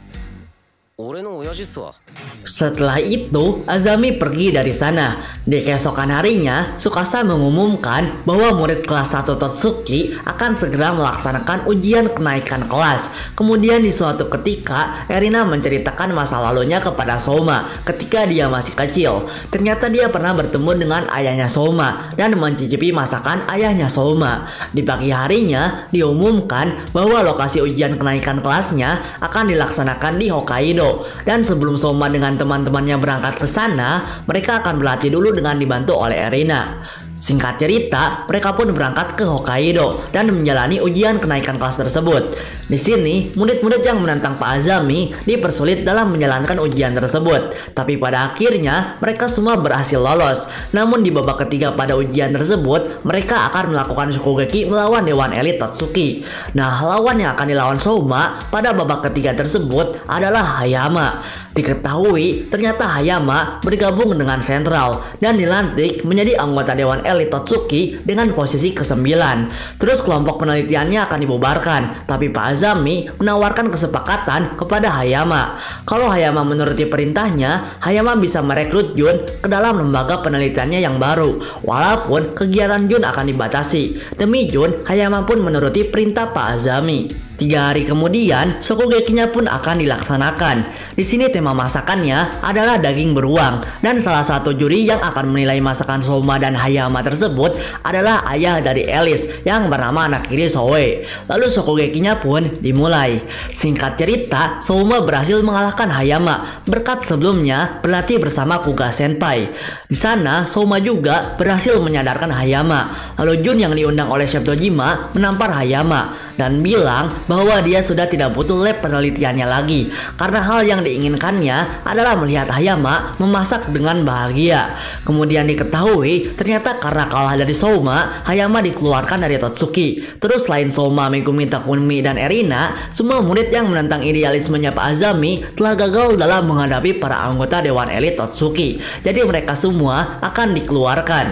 Setelah itu, Azami pergi dari sana. Di keesokan harinya, Tsukasa mengumumkan bahwa murid kelas satu Totsuki akan segera melaksanakan ujian kenaikan kelas. Kemudian di suatu ketika, Erina menceritakan masa lalunya kepada Soma ketika dia masih kecil. Ternyata dia pernah bertemu dengan ayahnya Soma dan mencicipi masakan ayahnya Soma. Di pagi harinya, diumumkan bahwa lokasi ujian kenaikan kelasnya akan dilaksanakan di Hokkaido. Dan sebelum Soma dengan teman-temannya berangkat ke sana, mereka akan berlatih dulu dengan dibantu oleh Erina. Singkat cerita, mereka pun berangkat ke Hokkaido dan menjalani ujian kenaikan kelas tersebut. Di sini, murid-murid yang menantang Pak Azami dipersulit dalam menjalankan ujian tersebut. Tapi pada akhirnya, mereka semua berhasil lolos. Namun di babak ketiga pada ujian tersebut, mereka akan melakukan Shokugeki melawan Dewan Elit Totsuki. Nah, lawan yang akan dilawan Soma pada babak ketiga tersebut adalah Hayama. Diketahui, ternyata Hayama bergabung dengan Sentral dan dilantik menjadi anggota Dewan Elit Totsuki dengan posisi kesembilan. Terus kelompok penelitiannya akan dibubarkan, tapi Pak Azami menawarkan kesepakatan kepada Hayama. Kalau Hayama menuruti perintahnya, Hayama bisa merekrut Jun ke dalam lembaga penelitiannya yang baru, walaupun kegiatan Jun akan dibatasi. Demi Jun, Hayama pun menuruti perintah Pak Azami. Tiga hari kemudian, Shokugekinya pun akan dilaksanakan. Di sini tema masakannya adalah daging beruang, dan salah satu juri yang akan menilai masakan Soma dan Hayama tersebut adalah ayah dari Alice yang bernama Nakiri Soe. Lalu Shokugekinya pun dimulai. Singkat cerita, Soma berhasil mengalahkan Hayama berkat sebelumnya berlatih bersama Kuga Senpai. Di sana, Soma juga berhasil menyadarkan Hayama. Lalu Jun yang diundang oleh Chef Dojima menampar Hayama dan bilang bahwa dia sudah tidak butuh lab penelitiannya lagi karena hal yang diinginkannya adalah melihat Hayama memasak dengan bahagia. Kemudian diketahui ternyata karena kalah dari Soma, Hayama dikeluarkan dari Totsuki. Terus selain Soma, Megumi, Takumi, dan Erina, semua murid yang menentang idealismenya Pak Azami telah gagal dalam menghadapi para anggota Dewan Elit Totsuki. Jadi mereka semua akan dikeluarkan.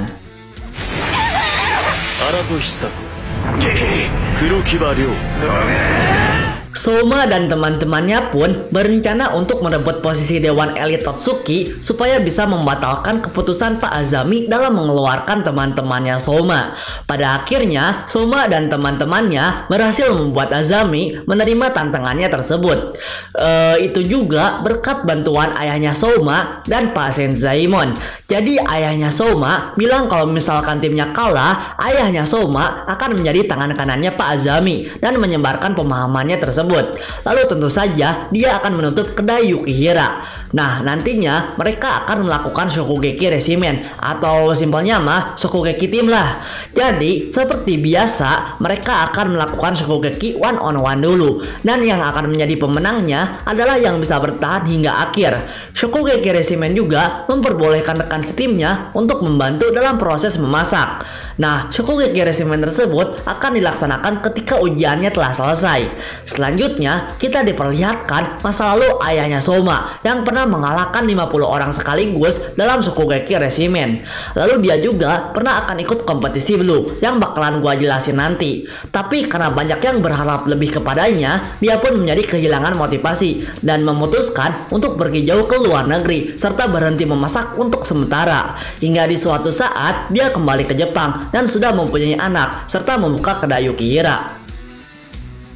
Soma dan teman-temannya pun berencana untuk merebut posisi Dewan Elit Totsuki supaya bisa membatalkan keputusan Pak Azami dalam mengeluarkan teman-temannya Soma. Pada akhirnya, Soma dan teman-temannya berhasil membuat Azami menerima tantangannya tersebut. E, itu juga berkat bantuan ayahnya Soma dan Pak Senzaemon. Jadi ayahnya Soma bilang kalau misalkan timnya kalah, ayahnya Soma akan menjadi tangan kanannya Pak Azami dan menyebarkan pemahamannya tersebut. Lalu tentu saja dia akan menutup kedai Yukihira. Nah, nantinya mereka akan melakukan Shokugeki Resimen atau simpelnya mah Shokugeki Team lah. Jadi seperti biasa mereka akan melakukan Shokugeki one on one dulu, dan yang akan menjadi pemenangnya adalah yang bisa bertahan hingga akhir. Shokugeki Resimen juga memperbolehkan rekan setimnya untuk membantu dalam proses memasak. Nah, Shokugeki Resimen tersebut akan dilaksanakan ketika ujiannya telah selesai. Selanjutnya, kita diperlihatkan masa lalu ayahnya Soma yang pernah mengalahkan lima puluh orang sekaligus dalam Shokugeki Resimen. Lalu dia juga pernah akan ikut kompetisi Blue yang bakalan gua jelasin nanti. Tapi karena banyak yang berharap lebih kepadanya, dia pun menjadi kehilangan motivasi dan memutuskan untuk pergi jauh ke luar negeri serta berhenti memasak untuk sementara. Hingga di suatu saat dia kembali ke Jepang dan sudah mempunyai anak serta membuka kedai Yukihira.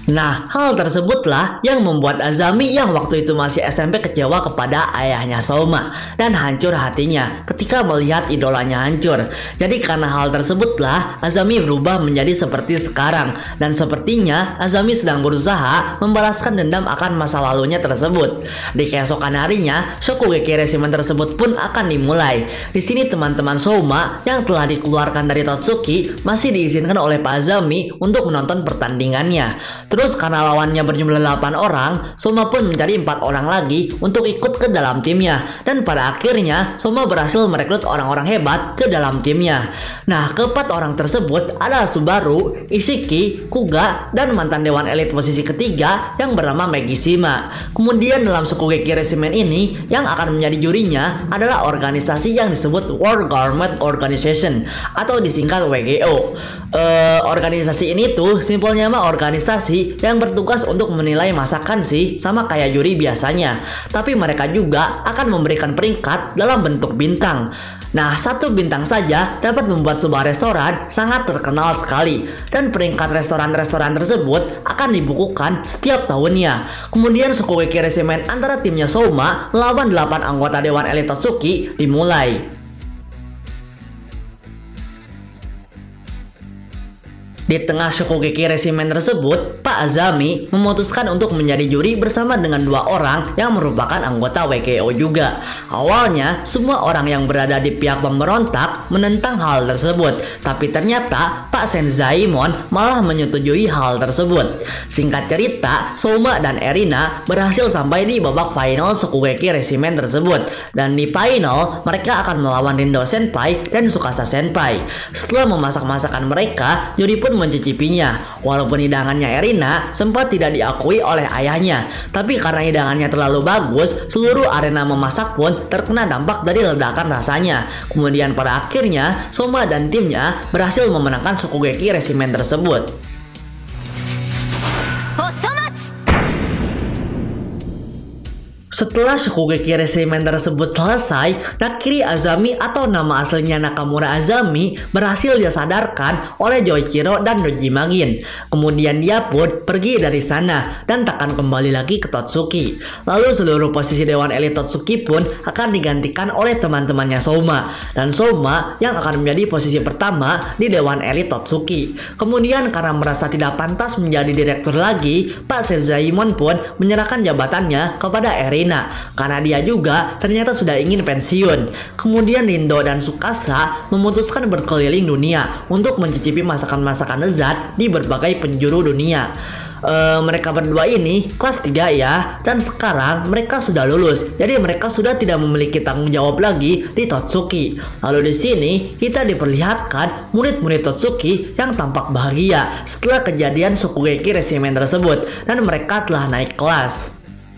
Nah, hal tersebutlah yang membuat Azami yang waktu itu masih S M P kecewa kepada ayahnya Souma dan hancur hatinya ketika melihat idolanya hancur. Jadi karena hal tersebutlah Azami berubah menjadi seperti sekarang, dan sepertinya Azami sedang berusaha membalaskan dendam akan masa lalunya tersebut. Di keesokan harinya, Shokugeki Resimen tersebut pun akan dimulai. Di sini teman-teman Souma yang telah dikeluarkan dari Totsuki masih diizinkan oleh Pak Azami untuk menonton pertandingannya. Terus karena lawannya berjumlah delapan orang, Souma pun mencari empat orang lagi untuk ikut ke dalam timnya. Dan pada akhirnya Souma berhasil merekrut orang-orang hebat ke dalam timnya. Nah, keempat orang tersebut adalah Subaru, Ishiki, Kuga, dan mantan dewan elit posisi ketiga yang bernama Megishima. Kemudian dalam Shokugeki Resimen ini yang akan menjadi jurinya adalah organisasi yang disebut War Garment Organization atau disingkat W G O. Uh, organisasi ini tuh simpelnya mah organisasi yang bertugas untuk menilai masakan sih, sama kayak juri biasanya. Tapi mereka juga akan memberikan peringkat dalam bentuk bintang. Nah, satu bintang saja dapat membuat sebuah restoran sangat terkenal sekali, dan peringkat restoran-restoran tersebut akan dibukukan setiap tahunnya. Kemudian Shokugeki Resimen antara timnya Souma melawan delapan anggota dewan elit Totsuki dimulai. Di tengah Shokugeki Resimen tersebut, Pak Azami memutuskan untuk menjadi juri bersama dengan dua orang yang merupakan anggota W G O juga. Awalnya, semua orang yang berada di pihak pemberontak menentang hal tersebut, tapi ternyata Pak Senzaemon malah menyetujui hal tersebut. Singkat cerita, Souma dan Erina berhasil sampai di babak final Shokugeki Resimen tersebut, dan di final mereka akan melawan Rindo Senpai dan Tsukasa Senpai. Setelah memasak masakan mereka, juri pun mencicipinya. Walaupun hidangannya Erina sempat tidak diakui oleh ayahnya, tapi karena hidangannya terlalu bagus, seluruh arena memasak pun terkena dampak dari ledakan rasanya. Kemudian pada akhirnya Souma dan timnya berhasil memenangkan Shokugeki Resimen tersebut. Setelah Shokugeki Resimen tersebut selesai, Nakiri Azami atau nama aslinya Nakamura Azami berhasil disadarkan oleh Joichiro dan Dojima Gin. Kemudian dia pun pergi dari sana dan takkan kembali lagi ke Totsuki. Lalu seluruh posisi dewan elit Totsuki pun akan digantikan oleh teman-temannya Souma, dan Souma yang akan menjadi posisi pertama di dewan elit Totsuki. Kemudian karena merasa tidak pantas menjadi direktur lagi, Pak Senzaemon pun menyerahkan jabatannya kepada Erina, karena dia juga ternyata sudah ingin pensiun. Kemudian Rindo dan Tsukasa memutuskan berkeliling dunia untuk mencicipi masakan-masakan lezat di berbagai penjuru dunia. Uh, mereka berdua ini kelas tiga ya, dan sekarang mereka sudah lulus, jadi mereka sudah tidak memiliki tanggung jawab lagi di Totsuki. Lalu di sini kita diperlihatkan murid-murid Totsuki yang tampak bahagia setelah kejadian Shokugeki Resimen tersebut, dan mereka telah naik kelas.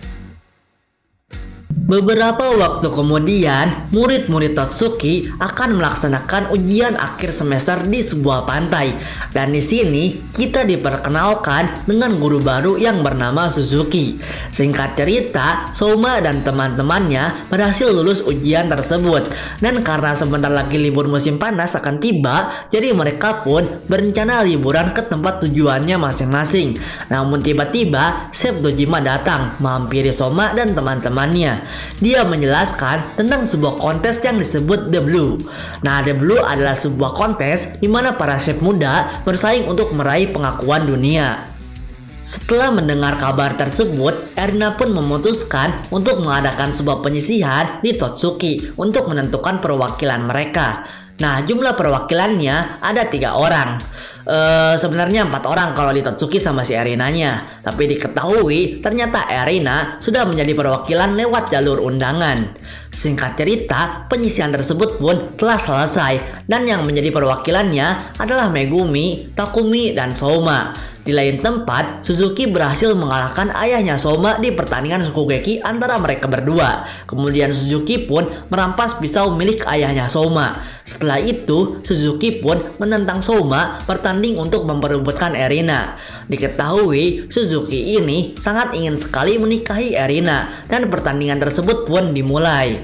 Beberapa waktu kemudian, murid-murid Totsuki akan melaksanakan ujian akhir semester di sebuah pantai. Dan di sini kita diperkenalkan dengan guru baru yang bernama Suzuki. Singkat cerita, Souma dan teman-temannya berhasil lulus ujian tersebut. Dan karena sebentar lagi libur musim panas akan tiba, jadi mereka pun berencana liburan ke tempat tujuannya masing-masing. Namun tiba-tiba Chef Dojima datang menghampiri Souma dan teman-temannya. Dia menjelaskan tentang sebuah kontes yang disebut The Blue. Nah, The Blue adalah sebuah kontes di mana para chef muda bersaing untuk meraih pengakuan dunia. Setelah mendengar kabar tersebut, Erina pun memutuskan untuk mengadakan sebuah penyisihan di Totsuki untuk menentukan perwakilan mereka. Nah, jumlah perwakilannya ada tiga orang. Uh, sebenarnya empat orang kalau di Totsuki sama si Erinanya, tapi diketahui ternyata Erina sudah menjadi perwakilan lewat jalur undangan. Singkat cerita, penyisihan tersebut pun telah selesai, dan yang menjadi perwakilannya adalah Megumi, Takumi, dan Souma. Di lain tempat, Suzuki berhasil mengalahkan ayahnya Souma di pertandingan Shokugeki antara mereka berdua. Kemudian Suzuki pun merampas pisau milik ayahnya Souma. Setelah itu, Suzuki pun menentang Souma bertanding untuk memperebutkan Erina. Diketahui, Suzuki ini sangat ingin sekali menikahi Erina, dan pertandingan tersebut pun dimulai.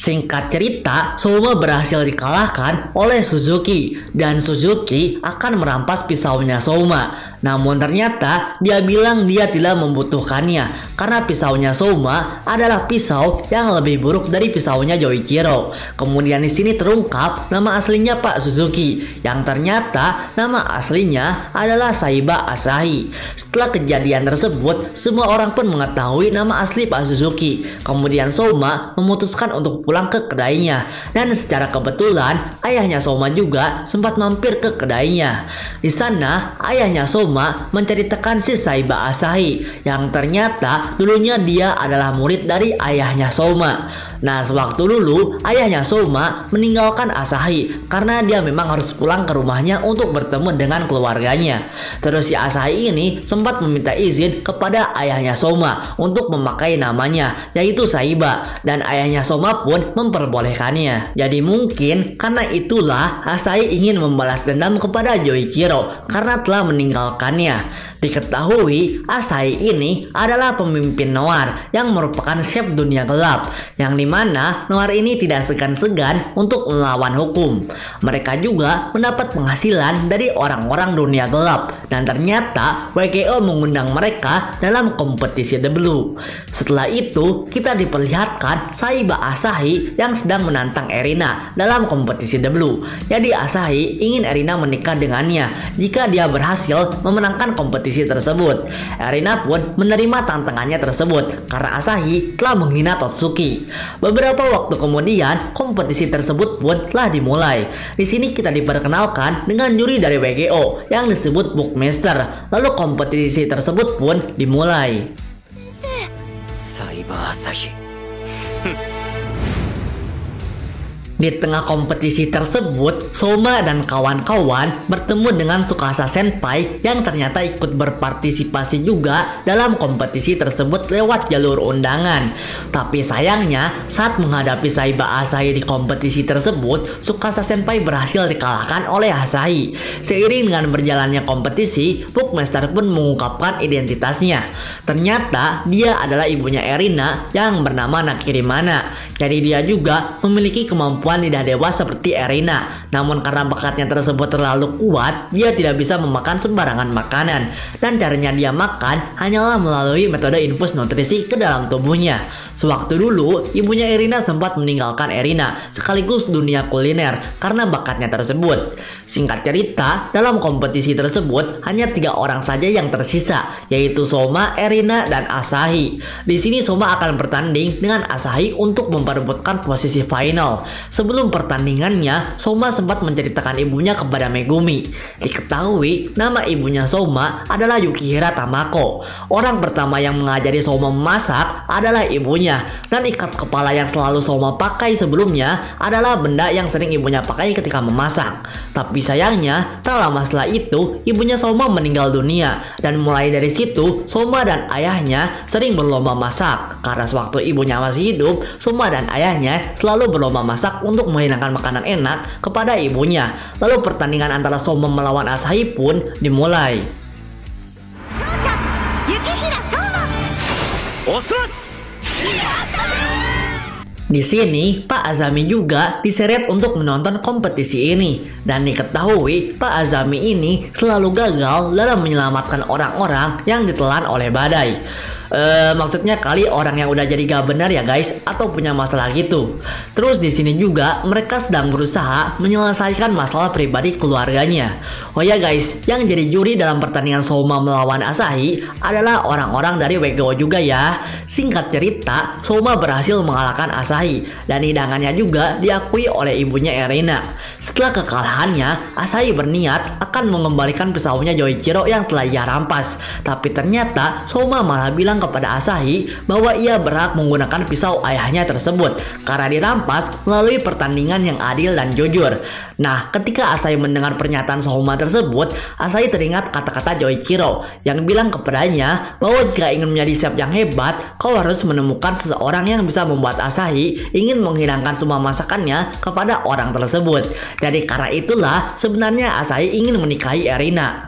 Singkat cerita, Soma berhasil dikalahkan oleh Suzuki dan Suzuki akan merampas pisaunya Soma. Namun ternyata dia bilang dia tidak membutuhkannya karena pisaunya Soma adalah pisau yang lebih buruk dari pisaunya Yoichiro. Kemudian di sini terungkap nama aslinya Pak Suzuki, yang ternyata nama aslinya adalah Saiba Asahi. Setelah kejadian tersebut, semua orang pun mengetahui nama asli Pak Suzuki. Kemudian Soma memutuskan untuk pulang ke kedainya, dan secara kebetulan ayahnya Soma juga sempat mampir ke kedainya. Di sana ayahnya Soma menceritakan si Saiba Asahi yang ternyata dulunya dia adalah murid dari ayahnya Soma. Nah, sewaktu dulu ayahnya Soma meninggalkan Asahi karena dia memang harus pulang ke rumahnya untuk bertemu dengan keluarganya. Terus si Asahi ini sempat meminta izin kepada ayahnya Soma untuk memakai namanya, yaitu Saiba, dan ayahnya Soma pun memperbolehkannya. Jadi mungkin karena itulah Asahi ingin membalas dendam kepada Yoichiro karena telah meninggalkannya. Diketahui Asahi ini adalah pemimpin Noir yang merupakan chef dunia gelap, yang dimana Noir ini tidak segan-segan untuk melawan hukum. Mereka juga mendapat penghasilan dari orang-orang dunia gelap, dan ternyata W K O mengundang mereka dalam kompetisi The Blue. Setelah itu kita diperlihatkan Saiba Asahi yang sedang menantang Erina dalam kompetisi The Blue. Jadi Asahi ingin Erina menikah dengannya jika dia berhasil memenangkan kompetisi tersebut. Erina pun menerima tantangannya tersebut karena Asahi telah menghina Totsuki. Beberapa waktu kemudian kompetisi tersebut pun telah dimulai. Di sini kita diperkenalkan dengan juri dari W K O yang disebut Bookmaster. Lalu kompetisi tersebut pun dimulai. Saiba Asahi. Di tengah kompetisi tersebut, Soma dan kawan-kawan bertemu dengan Tsukasa Senpai yang ternyata ikut berpartisipasi juga dalam kompetisi tersebut lewat jalur undangan. Tapi sayangnya, saat menghadapi Saiba Asahi di kompetisi tersebut, Tsukasa Senpai berhasil dikalahkan oleh Asahi. Seiring dengan berjalannya kompetisi, Bookmaster pun mengungkapkan identitasnya. Ternyata dia adalah ibunya Erina yang bernama Nakirimana. Jadi dia juga memiliki kemampuan lidah dewa seperti Erina. Namun karena bakatnya tersebut terlalu kuat, dia tidak bisa memakan sembarangan makanan, dan caranya dia makan hanyalah melalui metode infus nutrisi ke dalam tubuhnya. Sewaktu dulu, ibunya Erina sempat meninggalkan Erina sekaligus dunia kuliner karena bakatnya tersebut. Singkat cerita, dalam kompetisi tersebut hanya tiga orang saja yang tersisa, yaitu Soma, Erina, dan Asahi. Di sini Soma akan bertanding dengan Asahi untuk memperebutkan posisi final. Sebelum pertandingannya, Soma sempat menceritakan ibunya kepada Megumi. Diketahui nama ibunya Soma adalah Yukihira Tamako. Orang pertama yang mengajari Soma memasak adalah ibunya, dan ikat kepala yang selalu Soma pakai sebelumnya adalah benda yang sering ibunya pakai ketika memasak. Tapi sayangnya, tak lama setelah itu ibunya Soma meninggal dunia, dan mulai dari situ Soma dan ayahnya sering berlomba masak. Karena sewaktu ibunya masih hidup, Soma dan ayahnya selalu berlomba masak untuk menghidangkan makanan enak kepada ibunya. Lalu pertandingan antara Soma melawan Asahi pun dimulai. Di sini Pak Azami juga diseret untuk menonton kompetisi ini, dan diketahui Pak Azami ini selalu gagal dalam menyelamatkan orang-orang yang ditelan oleh badai. Uh, maksudnya kali orang yang udah jadi gak benar ya guys, atau punya masalah gitu. Terus di sini juga mereka sedang berusaha menyelesaikan masalah pribadi keluarganya. Oh ya guys, yang jadi juri dalam pertandingan Soma melawan Asahi adalah orang-orang dari W K O juga ya. Singkat cerita, Soma berhasil mengalahkan Asahi, dan hidangannya juga diakui oleh ibunya Erina. Setelah kekalahannya, Asahi berniat akan mengembalikan pisaunya Yoichiro yang telah ia rampas. Tapi ternyata Soma malah bilang kepada Asahi bahwa ia berhak menggunakan pisau ayahnya tersebut karena dirampas melalui pertandingan yang adil dan jujur. Nah, ketika Asahi mendengar pernyataan Soma tersebut, Asahi teringat kata-kata Yoichiro yang bilang kepadanya bahwa jika ingin menjadi chef yang hebat, kau harus menemukan seseorang yang bisa membuat Asahi ingin menghilangkan semua masakannya kepada orang tersebut. Jadi karena itulah sebenarnya Asahi ingin menikahi Erina.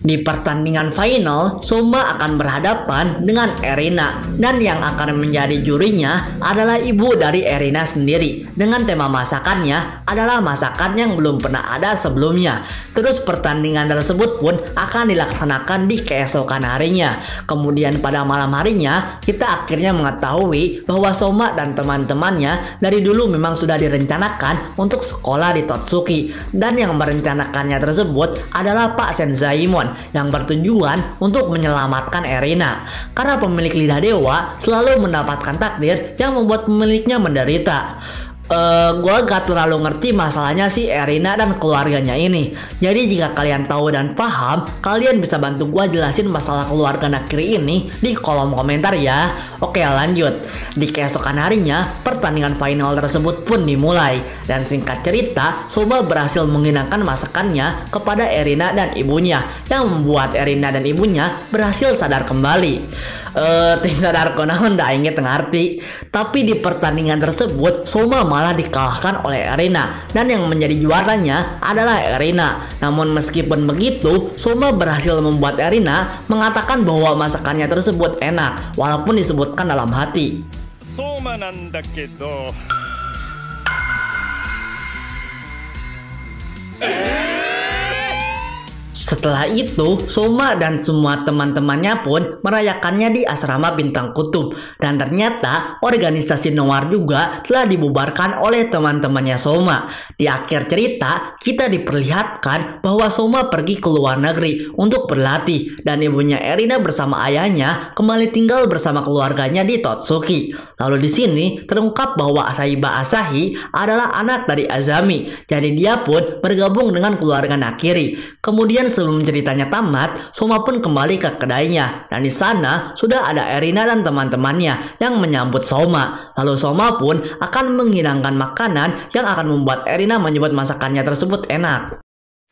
Di pertandingan final, Soma akan berhadapan dengan Erina, dan yang akan menjadi jurinya adalah ibu dari Erina sendiri. Dengan tema masakannya adalah masakan yang belum pernah ada sebelumnya. Terus pertandingan tersebut pun akan dilaksanakan di keesokan harinya. Kemudian pada malam harinya, kita akhirnya mengetahui bahwa Soma dan teman-temannya dari dulu memang sudah direncanakan untuk sekolah di Totsuki. Dan yang merencanakannya tersebut adalah Pak Senzaemon, yang bertujuan untuk menyelamatkan Erina. Karena pemilik lidah dewa selalu mendapatkan takdir yang membuat pemiliknya menderita. Uh, gue gak terlalu ngerti masalahnya si Erina dan keluarganya ini. Jadi jika kalian tahu dan paham, kalian bisa bantu gue jelasin masalah keluarga Nakiri ini di kolom komentar ya. Oke, lanjut. Di keesokan harinya, pertandingan final tersebut pun dimulai. Dan singkat cerita, Soma berhasil menghidangkan masakannya kepada Erina dan ibunya, yang membuat Erina dan ibunya berhasil sadar kembali. Eh, ting sadar konaon dah inget ngerti. Tapi di pertandingan tersebut, Soma malah dikalahkan oleh Erina, dan yang menjadi juaranya adalah Erina. Namun meskipun begitu, Soma berhasil membuat Erina mengatakan bahwa masakannya tersebut enak, walaupun disebutkan dalam hati. Soma nanda kedo. Setelah itu, Soma dan semua teman-temannya pun merayakannya di asrama Bintang Kutub. Dan ternyata organisasi Noir juga telah dibubarkan oleh teman-temannya Soma. Di akhir cerita, kita diperlihatkan bahwa Soma pergi ke luar negeri untuk berlatih, dan ibunya Erina bersama ayahnya kembali tinggal bersama keluarganya di Totsuki. Lalu di sini terungkap bahwa Saiba Asahi adalah anak dari Azami. Jadi dia pun bergabung dengan keluarga Nakiri. Kemudian sebelum ceritanya tamat, Soma pun kembali ke kedainya, dan di sana sudah ada Erina dan teman-temannya yang menyambut Soma. Lalu Soma pun akan menghidangkan makanan yang akan membuat Erina menyebut masakannya tersebut enak.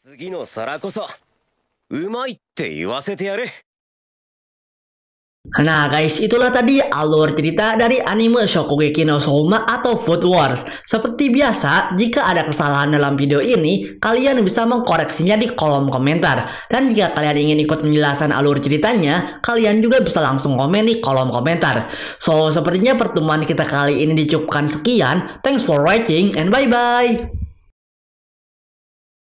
Nah guys, itulah tadi alur cerita dari anime Shokugeki no Souma atau Food Wars. Seperti biasa, jika ada kesalahan dalam video ini, kalian bisa mengkoreksinya di kolom komentar. Dan jika kalian ingin ikut menjelaskan alur ceritanya, kalian juga bisa langsung komen di kolom komentar. So, sepertinya pertemuan kita kali ini dicukupkan sekian. Thanks for watching and bye-bye.